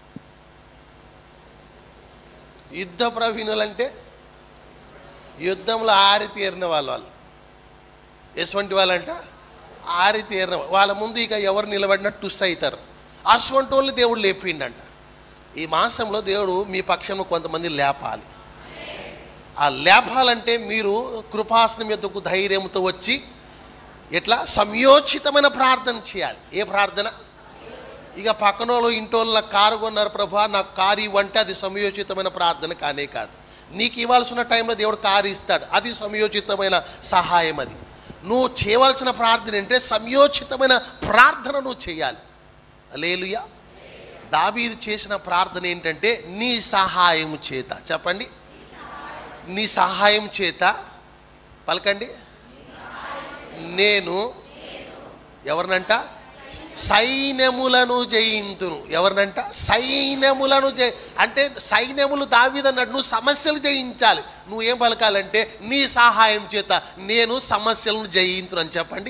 యుద్ధ ప్రవీణులు అంటే యుద్ధంలో ఆరితేరిన వాళ్ళు. వాళ్ళు ఎటువంటి వాళ్ళంట? ఆరితేరిన. వాళ్ళ ముందు ఇక ఎవరు నిలబడినా టుస్ అవుతారు. అటువంటి వాళ్ళని దేవుడు లేపిండంట. ఈ మాసంలో దేవుడు మీ పక్షంలో కొంతమంది లేపాలి. ఆ లేపాలంటే మీరు కృపాసనం యొద్దకు ధైర్యంతో వచ్చి ఎట్లా సంయోచితమైన ప్రార్థన చేయాలి. ఏ ప్రార్థన? ఇక పక్కన వాళ్ళు ఇంటోళ్ళ కారు కొన్నారు, ప్రభా నాకు కారు ఇవ్వంటే అది సమయోచితమైన ప్రార్థన కానే కాదు. నీకు ఇవ్వాల్సిన టైంలో దేవుడు కారు ఇస్తాడు, అది సమయోచితమైన సహాయం. అది నువ్వు చేయవలసిన ప్రార్థన అంటే సంయోచితమైన ప్రార్థన నువ్వు చేయాలి. హల్లెలూయా. దావీదు చేసిన ప్రార్థన ఏంటంటే నీ సహాయం చేత. చెప్పండి, నీ సహాయం చేత. పలకండి. నేను ఎవరినంట? సైన్యములను జయింతును. ఎవరినంట? సైన్యములను జయి అంటే సైన్యములు దావీదు అన్నాడు, నువ్వు సమస్యలు జయించాలి. నువ్వేం పలకాలంటే నీ సహాయం చేత నేను సమస్యలను జయింతును అని చెప్పండి.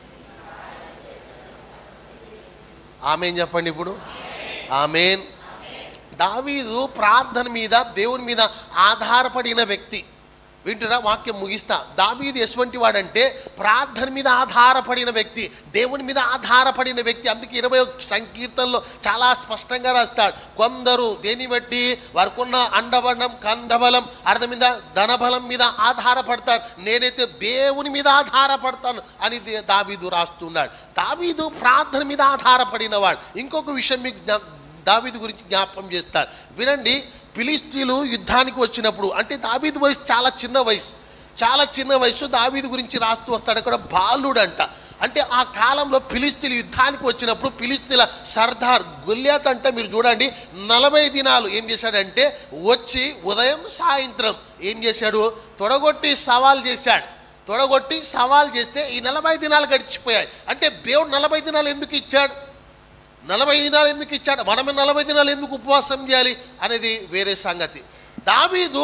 ఆమేన్ చెప్పండి ఇప్పుడు. ఆమేన్. దావీదు ప్రార్థన మీద, దేవుని మీద ఆధారపడిన వ్యక్తి. వింటున్నా? వాక్యం ముగిస్తా. దావీదు ఎటువంటి వాడంటే ప్రార్థన మీద ఆధారపడిన వ్యక్తి, దేవుని మీద ఆధారపడిన వ్యక్తి. అందుకే ఇరవై సంకీర్తనలో చాలా స్పష్టంగా రాస్తాడు, కొందరు దేని బట్టి వారికున్న అండబలం కండబలం అర్థం మీద ధనబలం మీద ఆధారపడతారు, నేనైతే దేవుని మీద ఆధారపడతాను అని దావీదు రాస్తున్నాడు. దావీదు ప్రార్థన మీద ఆధారపడిన వాడు. ఇంకొక విషయం మీకు దావీదు గురించి జ్ఞాపకం చేస్తాడు, వినండి. ఫిలిష్తీయులు యుద్ధానికి వచ్చినప్పుడు, అంటే దావీదు వయసు చాలా చిన్న వయసు, చాలా చిన్న వయసు. దావీదు గురించి రాస్తూ వస్తాడు అక్కడ, బాలుడు అంట. అంటే ఆ కాలంలో ఫిలిష్తీయులు యుద్ధానికి వచ్చినప్పుడు ఫిలిష్తీయుల సర్దార్ గొల్యాత్ అంటే మీరు చూడండి, నలభై దినాలు ఏం చేశాడంటే వచ్చి ఉదయం సాయంత్రం ఏం చేశాడు, తొడగొట్టి సవాల్ చేశాడు. తొడగొట్టి సవాల్ చేస్తే ఈ నలభై దినాలు గడిచిపోయాయి. అంటే దేవుడు నలభై దినాలు ఎందుకు ఇచ్చాడు? నలభై దినాలు ఎందుకు ఇచ్చాడు? మనమే నలభై దినాలు ఎందుకు ఉపవాసం చేయాలి అనేది వేరే సంగతి. దావీదు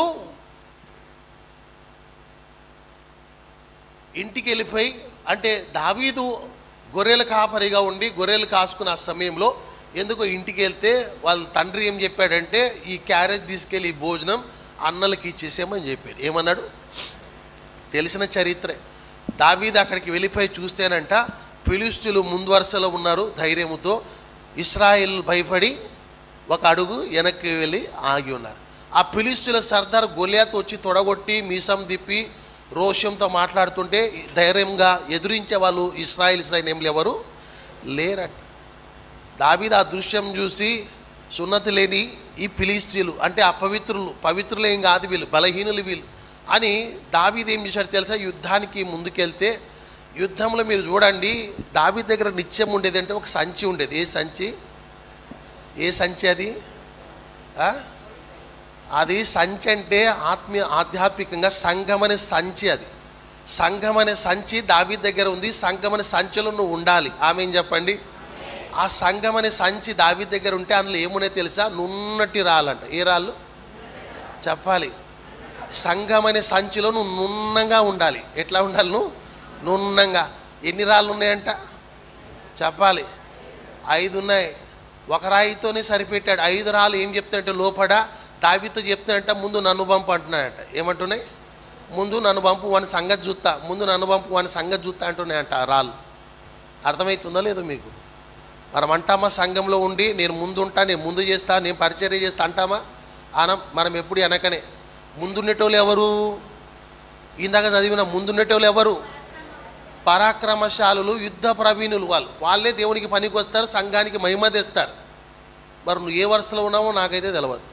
ఇంటికి వెళ్ళిపోయి, అంటే దావీదు గొర్రెల కాపరిగా ఉండి గొర్రెలు కాసుకున్న ఆ సమయంలో ఎందుకో ఇంటికి వెళ్తే వాళ్ళ తండ్రి ఏం చెప్పాడంటే, ఈ క్యారేజ్ తీసుకెళ్ళి ఈ భోజనం అన్నలకి ఇచ్చేసేమని చెప్పాడు. ఏమన్నాడు? తెలిసిన చరిత్రే. దావీదు అక్కడికి వెళ్ళిపోయి చూస్తేనంట ఫిలిష్తీయులు ముందు వరుసలో ఉన్నారు ధైర్యముతో. ఇశ్రాయేల్ భయపడి ఒక అడుగు వెనక్కి వెళ్ళి ఆగి ఉన్నారు. ఆ ఫిలిష్తీయుల సర్దార్ గొల్యాత్ వచ్చి తొడగొట్టి మీసం తిప్పి రోషంతో మాట్లాడుతుంటే ధైర్యంగా ఎదురించే వాళ్ళు ఇశ్రాయేల్ సైన్యంలో ఎవరు లేరట. దావీదు ఆ దృశ్యం చూసి, సున్నతి లేని ఈ ఫిలిష్తీయులు అంటే అపవిత్రులు, పవిత్రులేం కాదు వీళ్ళు, బలహీనులు వీళ్ళు అని దావీదు ఏం చేశాడు తెలుసా? యుద్ధానికి ముందుకెళ్తే యుద్ధంలో మీరు చూడండి, దావీదు దగ్గర నిత్యం ఉండేది అంటే ఒక సంచి ఉండేది. ఏ సంచి? ఏ సంచి అది? అది సంచి అంటే ఆత్మీయ ఆధ్యాత్మికంగా సంఘం అనే సంచి. అది సంఘం అనే సంచి దావీదు దగ్గర ఉంది. సంఘం అనే సంచిలో నువ్వు ఉండాలి. ఆమేన్ చెప్పండి. ఆ సంఘం అనే సంచి దావీదు దగ్గర ఉంటే అందులో ఏమునే తెలుసా? నున్నటి రాళ్ళంట. ఏ రాళ్ళు చెప్పాలి? సంఘం అనే సంచిలో నువ్వు నున్నంగా ఉండాలి. ఎట్లా ఉండాలి? నువ్వు నున్నంగా. ఎన్ని రాళ్ళు ఉన్నాయంట చెప్పాలి? ఐదు ఉన్నాయి. ఒక రాయితోనే సరిపెట్టాడు. ఐదు రాళ్ళు ఏం చెప్తాడంటే లోపడ దావీదుతో చెప్తాడంట, ముందు నన్ను పంపు అంటున్నాడంట. ఏమంటున్నాయి? ముందు నన్ను పంపు వాని సంగతి చూస్తా, ముందు నన్ను పంపు వాని సంగతి చూస్తా అంటున్నాయంట ఆ రాళ్ళు. అర్థమవుతుందో లేదో మీకు? మనం అంటామా సంఘంలో ఉండి నేను ముందు ఉంటా, నేను ముందు చేస్తా, నేను పరిచర్య చేస్తా అంటామా? అనం. మనం ఎప్పుడు వెనకనే. ముందుండేటోళ్ళు ఎవరు? ఇందాక చదివిన ముందుండేటోళ్ళు ఎవరు? పరాక్రమశాలులు, యుద్ధ ప్రవీణులు. వాళ్ళు వాళ్ళే దేవునికి పనికి వస్తారు, సంఘానికి మహిమ తెస్తారు. మరి నువ్వు ఏ వరుసలో ఉన్నావో నాకైతే తెలియదు.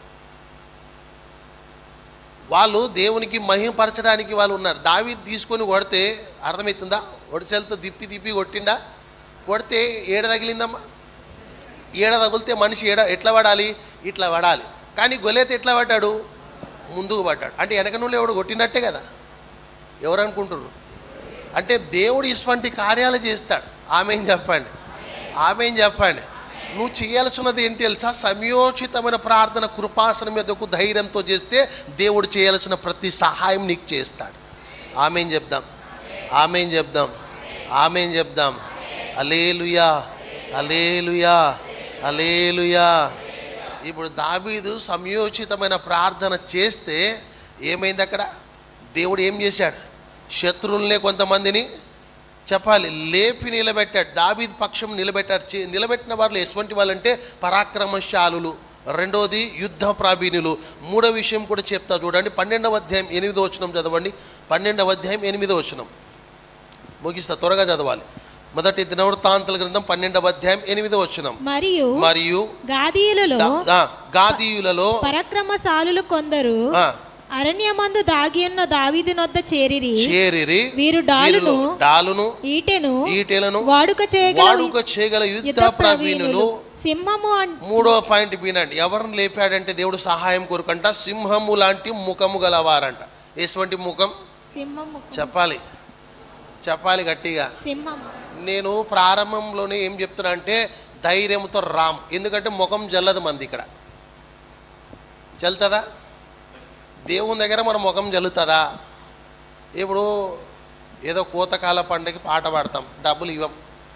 వాళ్ళు దేవునికి మహిమపరచడానికి వాళ్ళు ఉన్నారు. దావీదు తీసుకొని కొడితే అర్థమవుతుందా? ఒడిసెలతో దిప్పి దిప్పి కొట్టిండా? కొడితే ఏడ తగిలిందమ్మా? ఏడ తగిలితే మనిషి ఏడ ఎట్లా పడాలి? ఇట్లా పడాలి. కానీ గొల్యాత్ ఎట్లా పడ్డాడు? ముందుకు పడ్డాడు. అంటే వెనక నుండి ఎవడు కొట్టినట్టే కదా. ఎవరు అనుకుంటున్నారు? అంటే దేవుడు ఇటువంటి కార్యాలు చేస్తాడు. ఆమేన్ చెప్పండి. ఆమేన్ చెప్పండి. నువ్వు చేయాల్సినది ఏంటి తెలుసా? సమయోచితమైన ప్రార్థన కృపాసనం మీదకు ధైర్యంతో చేస్తే దేవుడు చేయాల్సిన ప్రతి సహాయం నీకు చేస్తాడు. ఆమేన్ చెప్దాం. ఆమేన్ చెప్దాం. ఆమేన్ చెప్దాం. హల్లెలూయా, హల్లెలూయా, హల్లెలూయా. ఇప్పుడు దావీదు సమయోచితమైన ప్రార్థన చేస్తే ఏమైంది అక్కడ? దేవుడు ఏం చేశాడు? శత్రువులనే కొంతమందిని చెప్పాలి లేపి నిలబెట్టాడు. దావీదు పక్షం నిలబెట్టాడు. నిలబెట్టిన వాళ్ళు ఎటువంటి వాళ్ళంటే పరాక్రమశాలులు. రెండోది యుద్ధ ప్రావీణులు. మూడో విషయం కూడా చెప్తా చూడండి. పన్నెండవ అధ్యాయం ఎనిమిదో వచనం చదవండి. పన్నెండవ అధ్యాయం ఎనిమిదో వచనం ముగిస్తా, త్వరగా చదవాలి. మొదటి దినవృత్తాంతాల గ్రంథం పన్నెండవ అధ్యాయం ఎనిమిదో వచనం. మరియు మరియు గాదీయులలో గాదీయులలో పరాక్రమశాలులు కొందరు అరణ్యమందు దాగి ఉన్న దావీదు నొద్ద చేరిరి చేరిరి వీరు డాలును డాలును ఈటెను ఈటెలను వాడుక చేయగల వాడుక చేయగల యుద్ధ ప్రవీణులు. సింహము. మూడో పాయింట్ వినండి. ఎవరిని లేపాడంటే దేవుడు సహాయం కోరుకంట? సింహము లాంటి ముఖము గలవారంట. ఎటువంటి ముఖం? సింహము. చెప్పాలి, చెప్పాలి గట్టిగా. సింహం. నేను ప్రారంభంలోనే ఏం చెప్తున్నా అంటే ధైర్యంతో రామ్. ఎందుకంటే ముఖం జల్లదు మంది ఇక్కడ. జల్లుతుందా? దేవుని దగ్గర మన ముఖం జల్లుతుందా? ఇప్పుడు ఏదో కోతకాల పండుగకి పాట పాడతాం, డబ్బులు ఇవ్వం,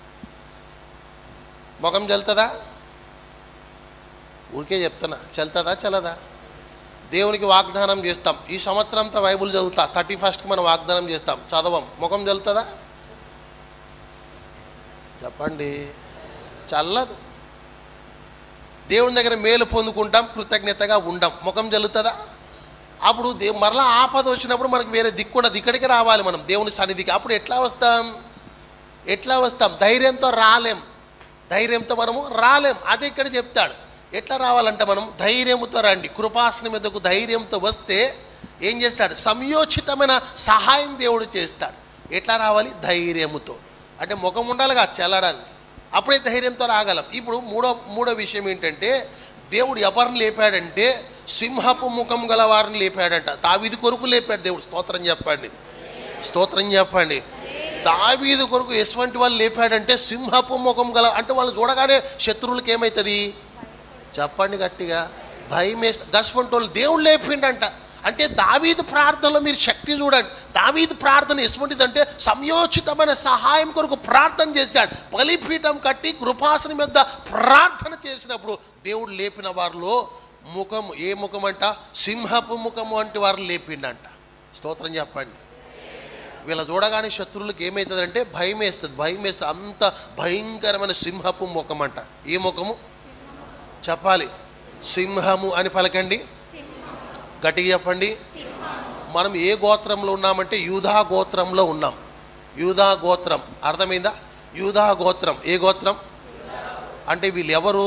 ముఖం జల్లుతుందా? ఊరికే చెప్తున్నా, చల్లుతుందా చల్లదా? దేవునికి వాగ్దానం చేస్తాం, ఈ సంవత్సరంతో బైబుల్ చదువుతా, థర్టీ ఫస్ట్కి మనం వాగ్దానం చేస్తాం, చదవం, ముఖం జల్లుతుందా? చెప్పండి, చల్లదు. దేవుని దగ్గర మేలు పొందుకుంటాం, కృతజ్ఞతగా ఉండం, ముఖం జల్లుతుందా? అప్పుడు దేవు మరలా ఆపద వచ్చినప్పుడు మనకు వేరే దిక్కు ఉండదు, ఇక్కడికి రావాలి మనం దేవుని సన్నిధికి. అప్పుడు ఎట్లా వస్తాం? ఎట్లా వస్తాం? ధైర్యంతో రాలేం, ధైర్యంతో మనము రాలేం. అదే ఇక్కడ చెప్తాడు. ఎట్లా రావాలంటే మనం ధైర్యంతో రండి. కృపాసనం మీదకు ధైర్యంతో వస్తే ఏం చేస్తాడు? సంయోచితమైన సహాయం దేవుడు చేస్తాడు. ఎట్లా రావాలి? ధైర్యముతో. అంటే ముఖం ఉండాలిగా చల్లడానికి, అప్పుడే ధైర్యంతో రాగలం. ఇప్పుడు మూడో మూడో విషయం ఏంటంటే దేవుడు ఎవరిని లేపాడంటే సింహపు ముఖం గల వారిని లేపాడంట. దావీదు కొరకు లేపాడు దేవుడు. స్తోత్రం చెప్పండి, స్తోత్రం చెప్పండి. దావీదు కొరకు ఎటువంటి వాళ్ళు లేపాడంటే సింహపు ముఖం గల, అంటే వాళ్ళు చూడగానే శత్రువులకి ఏమవుతుంది? చెప్పండి గట్టిగా, భయమే. గస్వంటి వాళ్ళు దేవుడు లేపిండంట. అంటే దావీదు ప్రార్థనలో మీరు శక్తి చూడండి. దావీదు ప్రార్థన ఎటువంటిదంటే సంయోచితమైన సహాయం కొరకు ప్రార్థన చేశాడు. బలిపీఠం కట్టి కృపాసనం మీద ప్రార్థన చేసినప్పుడు దేవుడు లేపిన వారిలో ముఖం, ఏ ముఖం అంట? సింహపు ముఖము వంటి వారు లేపిండంట. స్తోత్రం చెప్పండి. వీళ్ళ చూడగానే శత్రువులకు ఏమవుతుందంటే భయం వేస్తుంది, భయం వేస్తుంది. అంత భయంకరమైన సింహపు ముఖం అంట. ఏ ముఖము చెప్పాలి? సింహము అని పలకండి, గట్టిగా చెప్పండి. మనం ఏ గోత్రంలో ఉన్నామంటే యూదా గోత్రంలో ఉన్నాం. యూదా గోత్రం, అర్థమైందా? యూదా గోత్రం. ఏ గోత్రం అంటే వీళ్ళు ఎవరు?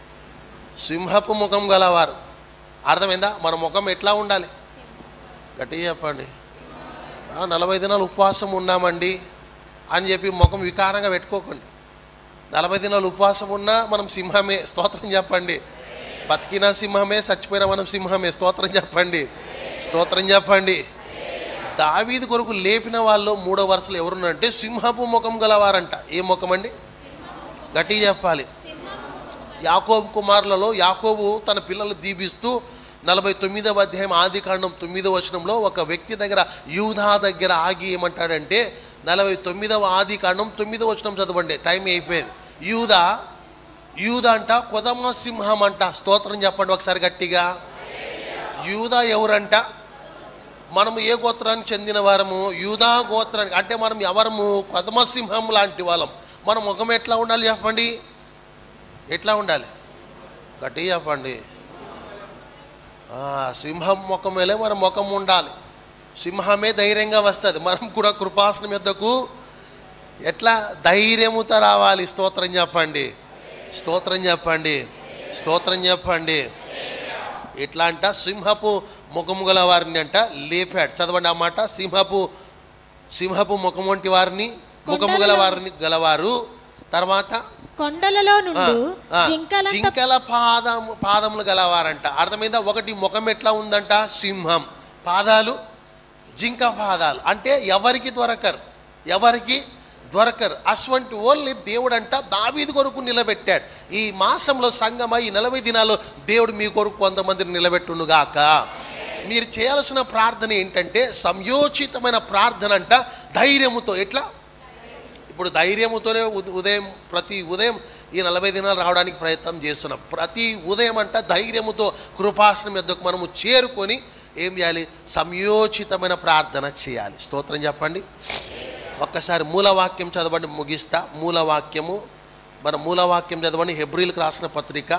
సింహపు ముఖం గలవారు. అర్థమైందా? మన ముఖం ఎట్లా ఉండాలి? గట్టిగా చెప్పండి. నలభై దినాలు ఉపవాసం ఉన్నామండి అని చెప్పి ముఖం వికారంగా పెట్టుకోకండి. నలభై దినాలు ఉపవాసం ఉన్నా మనం సింహమే. స్తోత్రం చెప్పండి. బతికిన సింహమే, చచ్చిపోయిన మనం సింహమే. స్తోత్రం చెప్పండి, స్తోత్రం చెప్పండి. దావీదు కొరకు లేపిన వాళ్ళు మూడో వరుసలో ఎవరున్నారంటే సింహపు ముఖం గలవారంట. ఏ ముఖం అండి? గట్టిగా చెప్పాలి. యాకోబు కుమారులలో యాకోబు తన పిల్లలు దీవిస్తూ నలభై తొమ్మిదవ అధ్యాయం ఆది కాండం తొమ్మిదవ వచనంలో ఒక వ్యక్తి దగ్గర, యూదా దగ్గర ఆగి ఏమంటాడంటే, నలభై తొమ్మిదవ ఆది కాండం తొమ్మిదవ వచనం చదవండి, టైం అయిపోయింది. యూదా యూదా అంట కొదమ సింహం అంట. స్తోత్రం చెప్పండి ఒకసారి గట్టిగా. యూదా ఎవరంట? మనము ఏ గోత్రానికి చెందిన వారము? యూదా గోత్రానికి. అంటే మనం ఎవరము? కొదమ సింహం లాంటి వాళ్ళం. మన ముఖం ఎట్లా ఉండాలి చెప్పండి? ఎట్లా ఉండాలి? గట్టిగా చెప్పండి. సింహం ముఖమేలే మన ముఖం ఉండాలి. సింహమే ధైర్యంగా వస్తుంది. మనం కూడా కృపాసనం యొద్దకు ఎట్లా ధైర్యముతో రావాలి. స్తోత్రం చెప్పండి, స్తోత్రం చెప్పండి, స్తోత్రం చెప్పండి. ఎట్లా అంట? సింహపు ముఖము గల వారిని అంట లేపాడు. చదవండి ఆ మాట. సింహపు సింహపు ముఖం వంటి వారిని, ముఖము గల వారిని గలవారు. తర్వాత కొండలలో నుండి జింకల పాదము పాదములు గలవారంట. అర్థమైందా? ఒకటి ముఖం ఎట్లా ఉందంట? సింహం. పాదాలు జింక పాదాలు. అంటే ఎవరికి దొరకరు, ఎవరికి దొరకరు. అటువంటి ఓన్లీ దేవుడు అంట దావీదు కొరకు నిలబెట్టాడు. ఈ మాసంలో సంగమ, ఈ నలభై దినాల్లో దేవుడు మీ కొరకు కొంతమందిని నిలబెట్టునుగాక. మీరు చేయాల్సిన ప్రార్థన ఏంటంటే సంయోచితమైన ప్రార్థన అంట, ధైర్యముతో. ఎట్లా? ఇప్పుడు ధైర్యముతోనే ఉదయం, ప్రతి ఉదయం ఈ నలభై దినాలు రావడానికి ప్రయత్నం చేస్తున్నాం. ప్రతి ఉదయం అంట ధైర్యముతో కృపాసనం యొద్దకు మనము చేరుకొని ఏం చేయాలి? సంయోచితమైన ప్రార్థన చేయాలి. స్తోత్రం చెప్పండి. ఒక్కసారి మూలవాక్యం చదవండి, ముగిస్తా. మూలవాక్యము, మన మూలవాక్యం చదవండి. హెబ్రీలకు రాసిన పత్రిక.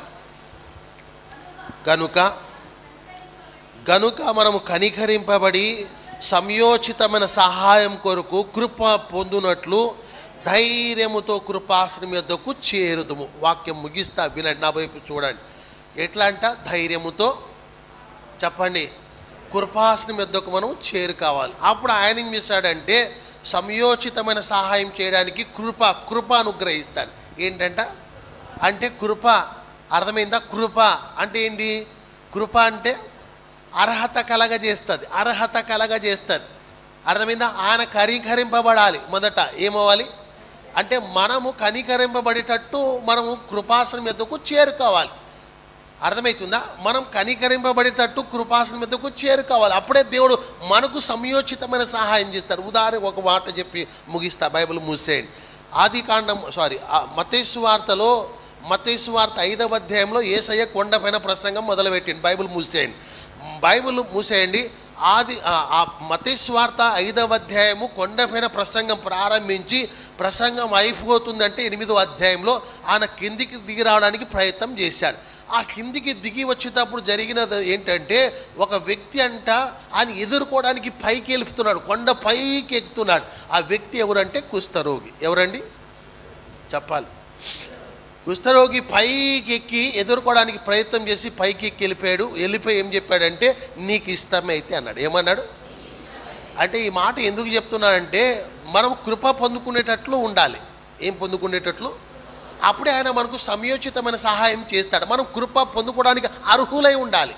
గనుక గనుక మనము కనికరింపబడి సంయోచితమైన సహాయం కొరకు కృప పొందునట్లు ధైర్యముతో కృపాసనం యొద్దకు చేరుదుము. వాక్యం ముగిస్తా, వినండి, నా వైపు చూడండి. ఎట్లా అంట? ధైర్యముతో చెప్పండి, కృపాసనం యొద్దకు మనం చేరుకోవాలి. అప్పుడు ఆయన ఏం చేశాడంటే సంయోచితమైన సహాయం చేయడానికి కృప కృప అనుగ్రహిస్తాడు. ఏంటంట? అంటే కృప. అర్థమైందా? కృప అంటే ఏంటి? కృప అంటే అర్హత కలగజేస్తుంది, అర్హత కలగజేస్తుంది. అర్థమైందా? ఆయన కరీకరింపబడాలి. మొదట ఏమవ్వాలి? అంటే మనము కనికరింపబడేటట్టు మనము కృపాసనం మీదకు చేరుకోవాలి. అర్థమవుతుందా? మనం కనికరింపబడేటట్టు కృపాసనం మీదకు చేరుకోవాలి. అప్పుడే దేవుడు మనకు సమయోచితమైన సహాయం చేస్తాడు. ఉదాహరణ ఒక మాట చెప్పి ముగిస్తా, బైబిల్ మూసేయండి. ఆది కాండం సారీ మత్తయి సువార్తలో మత్తయి సువార్త ఐదవ అధ్యాయంలో యేసయ్య కొండపైన ప్రసంగం మొదలుపెట్టింది. బైబిల్ మూసేయండి, బైబిల్ మూసేయండి. ఆది మత్తయి సువార్త ఐదవ అధ్యాయము కొండపైన ప్రసంగం ప్రారంభించి ప్రసంగం అయిపోతుందంటే ఎనిమిదో అధ్యాయంలో ఆయన కిందికి దిగి రావడానికి ప్రయత్నం చేశాడు. ఆ కిందికి దిగి వచ్చేటప్పుడు జరిగినది ఏంటంటే, ఒక వ్యక్తి అంట ఆయన ఎదుర్కోవడానికి పైకి వెళ్తున్నాడు, కొండ పైకి ఎక్కుతున్నాడు. ఆ వ్యక్తి ఎవరంటే కుష్ఠరోగి. ఎవరండి చెప్పాలి? కుష్ఠరోగి పైకి ఎక్కి ఎదుర్కోవడానికి ప్రయత్నం చేసి పైకి ఎక్కి వెళ్ళిపోయాడు. వెళ్ళిపోయి ఏం చెప్పాడంటే, నీకు ఇష్టమైతే అన్నాడు. ఏమన్నాడు అంటే, ఈ మాట ఎందుకు చెప్తున్నానంటే, మనం కృప పొందుకునేటట్లు ఉండాలి. ఏం పొందుకునేటట్లు? అప్పుడే ఆయన మనకు సమయోచితమైన సహాయం చేస్తాడు. మనం కృప పొందుకోవడానికి అర్హులై ఉండాలి.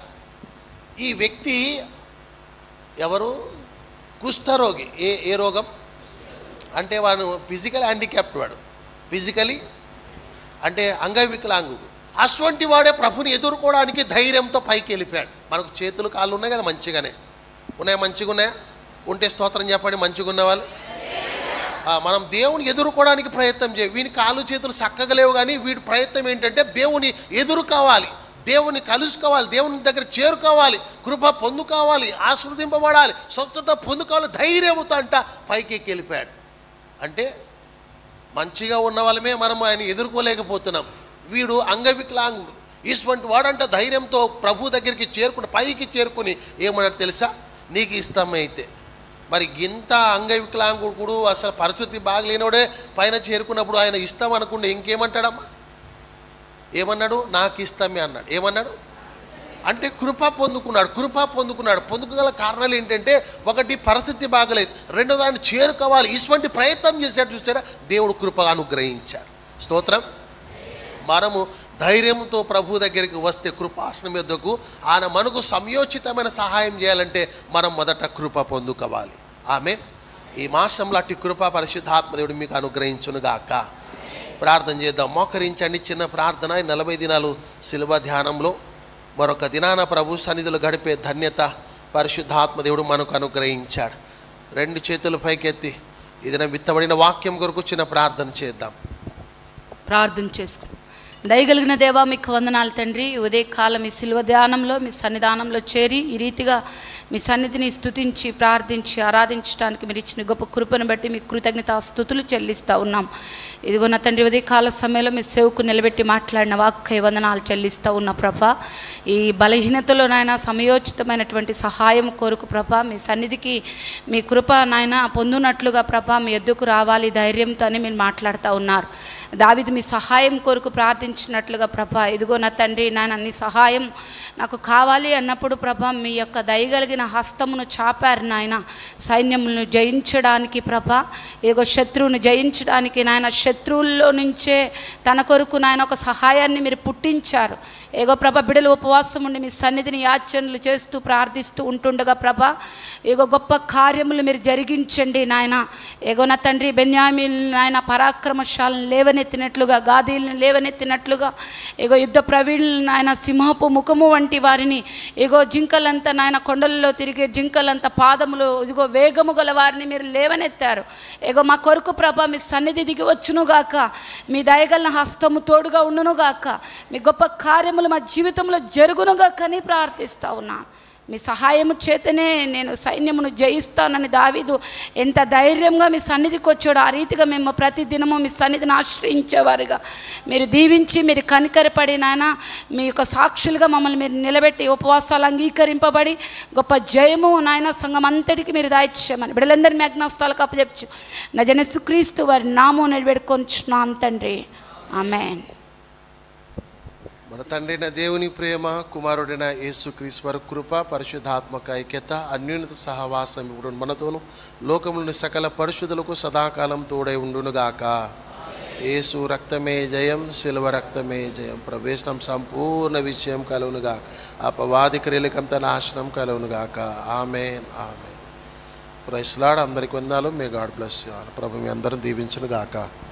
ఈ వ్యక్తి ఎవరు? కుష్ఠరోగి. ఏ ఏ రోగం అంటే, వాడు ఫిజికల్ హ్యాండిక్యాప్డ్, వాడు ఫిజికలీ అంటే అంగవికలాంగుడు. అటువంటి వాడే ప్రభుని ఎదుర్కోవడానికి ధైర్యంతో పైకి వెళ్ళిపోయాడు. మనకు చేతులు కాళ్ళు ఉన్నాయి కదా, మంచిగానే ఉన్నాయా? మంచిగా ఉన్నాయా? ఉంటే స్తోత్రం చెప్పండి. మంచిగా ఉన్న వాళ్ళు మనం దేవుని ఎదుర్కోవడానికి ప్రయత్నం చేయ. వీని కాళ్ళు చేతులు చక్కగా లేవు, కానీ వీడి ప్రయత్నం ఏంటంటే దేవుని ఎదుర్కోవాలి, దేవుని కలుసుకోవాలి, దేవుని దగ్గర చేరుకోవాలి, కృప పొందుకోవాలి, ఆశీర్వదింపబడాలి, స్వస్థత పొందుకోవాలి. ధైర్యంతో అంట పైకి ఎక్కి వెళ్ళిపోయాడు. అంటే మంచిగా ఉన్న వాళ్ళమే మనం ఆయన ఎదుర్కోలేకపోతున్నాం. వీడు అంగవికలాంగుడు. ఇటువంటి వాడంట ధైర్యంతో ప్రభు దగ్గరికి చేరుకుని పైకి చేరుకుని ఏమన్నాడు తెలుసా? నీకు ఇష్టమైతే. మరి ఇంత అంగవికలాంగుడు అసలు పరిస్థితి బాగలేనోడే పైన చేరుకున్నప్పుడు ఆయన ఇష్టం అనుకుంటే ఇంకేమంటాడమ్మా? ఏమన్నాడు? నాకు ఇష్టమే అన్నాడు. ఏమన్నాడు అంటే కృప పొందుకున్నాడు. కృప పొందుకున్నాడు. పొందుకోగల కారణాలు ఏంటంటే, ఒకటి పరిస్థితి బాగలేదు, రెండో దాన్ని చేరుకోవాలి. ఇటువంటి ప్రయత్నం చేశాడు. చూసారా? దేవుడు కృప అనుగ్రహించాడు. స్తోత్రం. మనము ధైర్యంతో ప్రభు దగ్గరికి వస్తే కృపాసనం యొద్దకు ఆయన మనకు సమయోచితమైన సహాయం చేయాలంటే మనం మొదట కృప పొందుకోవాలి. ఆమె ఈ మాసంలో అట్టి కృప పరిశుద్ధాత్మదేవుడు మీకు అనుగ్రహించునుగాక. ప్రార్థన చేద్దాం. మోకరించండి. చిన్న ప్రార్థన. నలభై దినాలు శిలువ ధ్యానంలో మరొక దినాన ప్రభు సన్నిధిలో గడిపే ధన్యత పరిశుద్ధాత్మదేవుడు మనకు అనుగ్రహించాడు. రెండు చేతులు పైకెత్తి ఇది విత్తబడిన వాక్యం కొరకు చిన్న ప్రార్థన చేద్దాం. ప్రార్థన చేసుకో. దయగలిగిన దేవా, మీకు వందనాలు తండ్రి. ఉదయ కాలం మీ శిలువ ధ్యానంలో మీ సన్నిధానంలో చేరి ఈ రీతిగా మీ సన్నిధిని స్తుతించి ప్రార్థించి ఆరాధించడానికి మీరు ఇచ్చిన గొప్ప కృపను బట్టి మీకు కృతజ్ఞత స్తుతులు చెల్లిస్తూ ఉన్నాం. ఇదిగో నా తండ్రి, ఉదయ కాల సమయంలో మీ సేవకు నిలబెట్టి మాట్లాడిన వాక్య వందనాలు చెల్లిస్తూ ఉన్న ప్రభా, ఈ బలహీనతలో నాయన సమయోచితమైనటువంటి సహాయం కోరుకు ప్రభా, మీ సన్నిధికి మీ కృప నాయన పొందునట్లుగా ప్రభా మీ ఎద్దుకు రావాలి ధైర్యంతో అని మీరు మాట్లాడుతూ ఉన్నారు. దావీదు మీ సహాయం కొరకు ప్రార్థించినట్లుగా ప్రభా, ఇదిగో నా తండ్రి నాయన నీ సహాయం నాకు కావాలి అన్నప్పుడు ప్రభా మీ యొక్క దయగలిగిన హస్తమును చాపారు నాయన, సైన్యములను జయించడానికి ప్రభా, ఇదిగో శత్రువును జయించడానికి నాయన, శత్రువుల్లో నుంచే తన కొరకు నాయన ఒక సహాయాన్ని మీరు పుట్టించారు. ఏగో ప్రభ బిడలు ఉపవాసం ఉండి మీ సన్నిధిని యాచనలు చేస్తూ ప్రార్థిస్తూ ఉంటుండగా ప్రభ, ఏగో గొప్ప కార్యములు మీరు జరిగించండి నాయన. ఏగో నా తండ్రి బెన్యామీలను నాయన పరాక్రమశాలను లేవనెత్తినట్లుగా, గాదీలను లేవనెత్తినట్లుగా, ఏగో యుద్ధ ప్రవీణులను నాయన సింహపు ముఖము వంటి వారిని, ఏగో జింకలంతా నాయన కొండలలో తిరిగే జింకలంత పాదములు ఇదిగో వేగము గల వారిని మీరు లేవనెత్తారు. ఏగో మా కొరకు ప్రభ మీ సన్నిధి దిగి వచ్చునుగాక, మీ దయగలన హస్తము తోడుగా ఉండునుగాక, మీ గొప్ప కార్యము మా జీవితంలో జరుగునుగా కని ప్రార్థిస్తా ఉన్నాను. మీ సహాయము చేతనే నేను సైన్యమును జయిస్తానని దావీదు ఎంత ధైర్యంగా మీ సన్నిధికి వచ్చాడు, ఆ రీతిగా మేము ప్రతి దినము మీ సన్నిధిని ఆశ్రయించేవారుగా మీరు దీవించి మీరు కనికరపడి నాయన మీ యొక్క సాక్షులుగా మమ్మల్ని మీరు నిలబెట్టి ఉపవాసాలు అంగీకరింపబడి గొప్ప జయము నాయన సంఘం అంతటికి మీరు దాయిచ్చామని బిడ్డలందరినీ మేఘ్నస్తాలకు అప్పచెప్చు నజరేయుడైన క్రీస్తు వారి నామమున నిలబెట్టుకొనుచున్నాను తండ్రి. ఆమేన్. మన తండ్రైన దేవుని ప్రేమ, కుమారుడైన యేసుక్రీస్తు వారి కృప, పరిశుద్ధాత్మక ఐక్యత, అన్యోన్యత సహవాసం ఇప్పుడు మనతోను లోకములోని సకల పరిశుద్ధులకు సదాకాలం తోడై ఉండునుగాక. యేసు రక్తమే జయం, శిలువ రక్తమే జయం. ప్రవేశం సంపూర్ణ విజయం కలుగునుగా, అపవాది క్రియలకంత నాశనం కలుగునుగాక. Amen, amen. Praise Lord. అందరికి వందనాలు. May God bless you all. ప్రభు మీ అందరం దీవించునుగాక.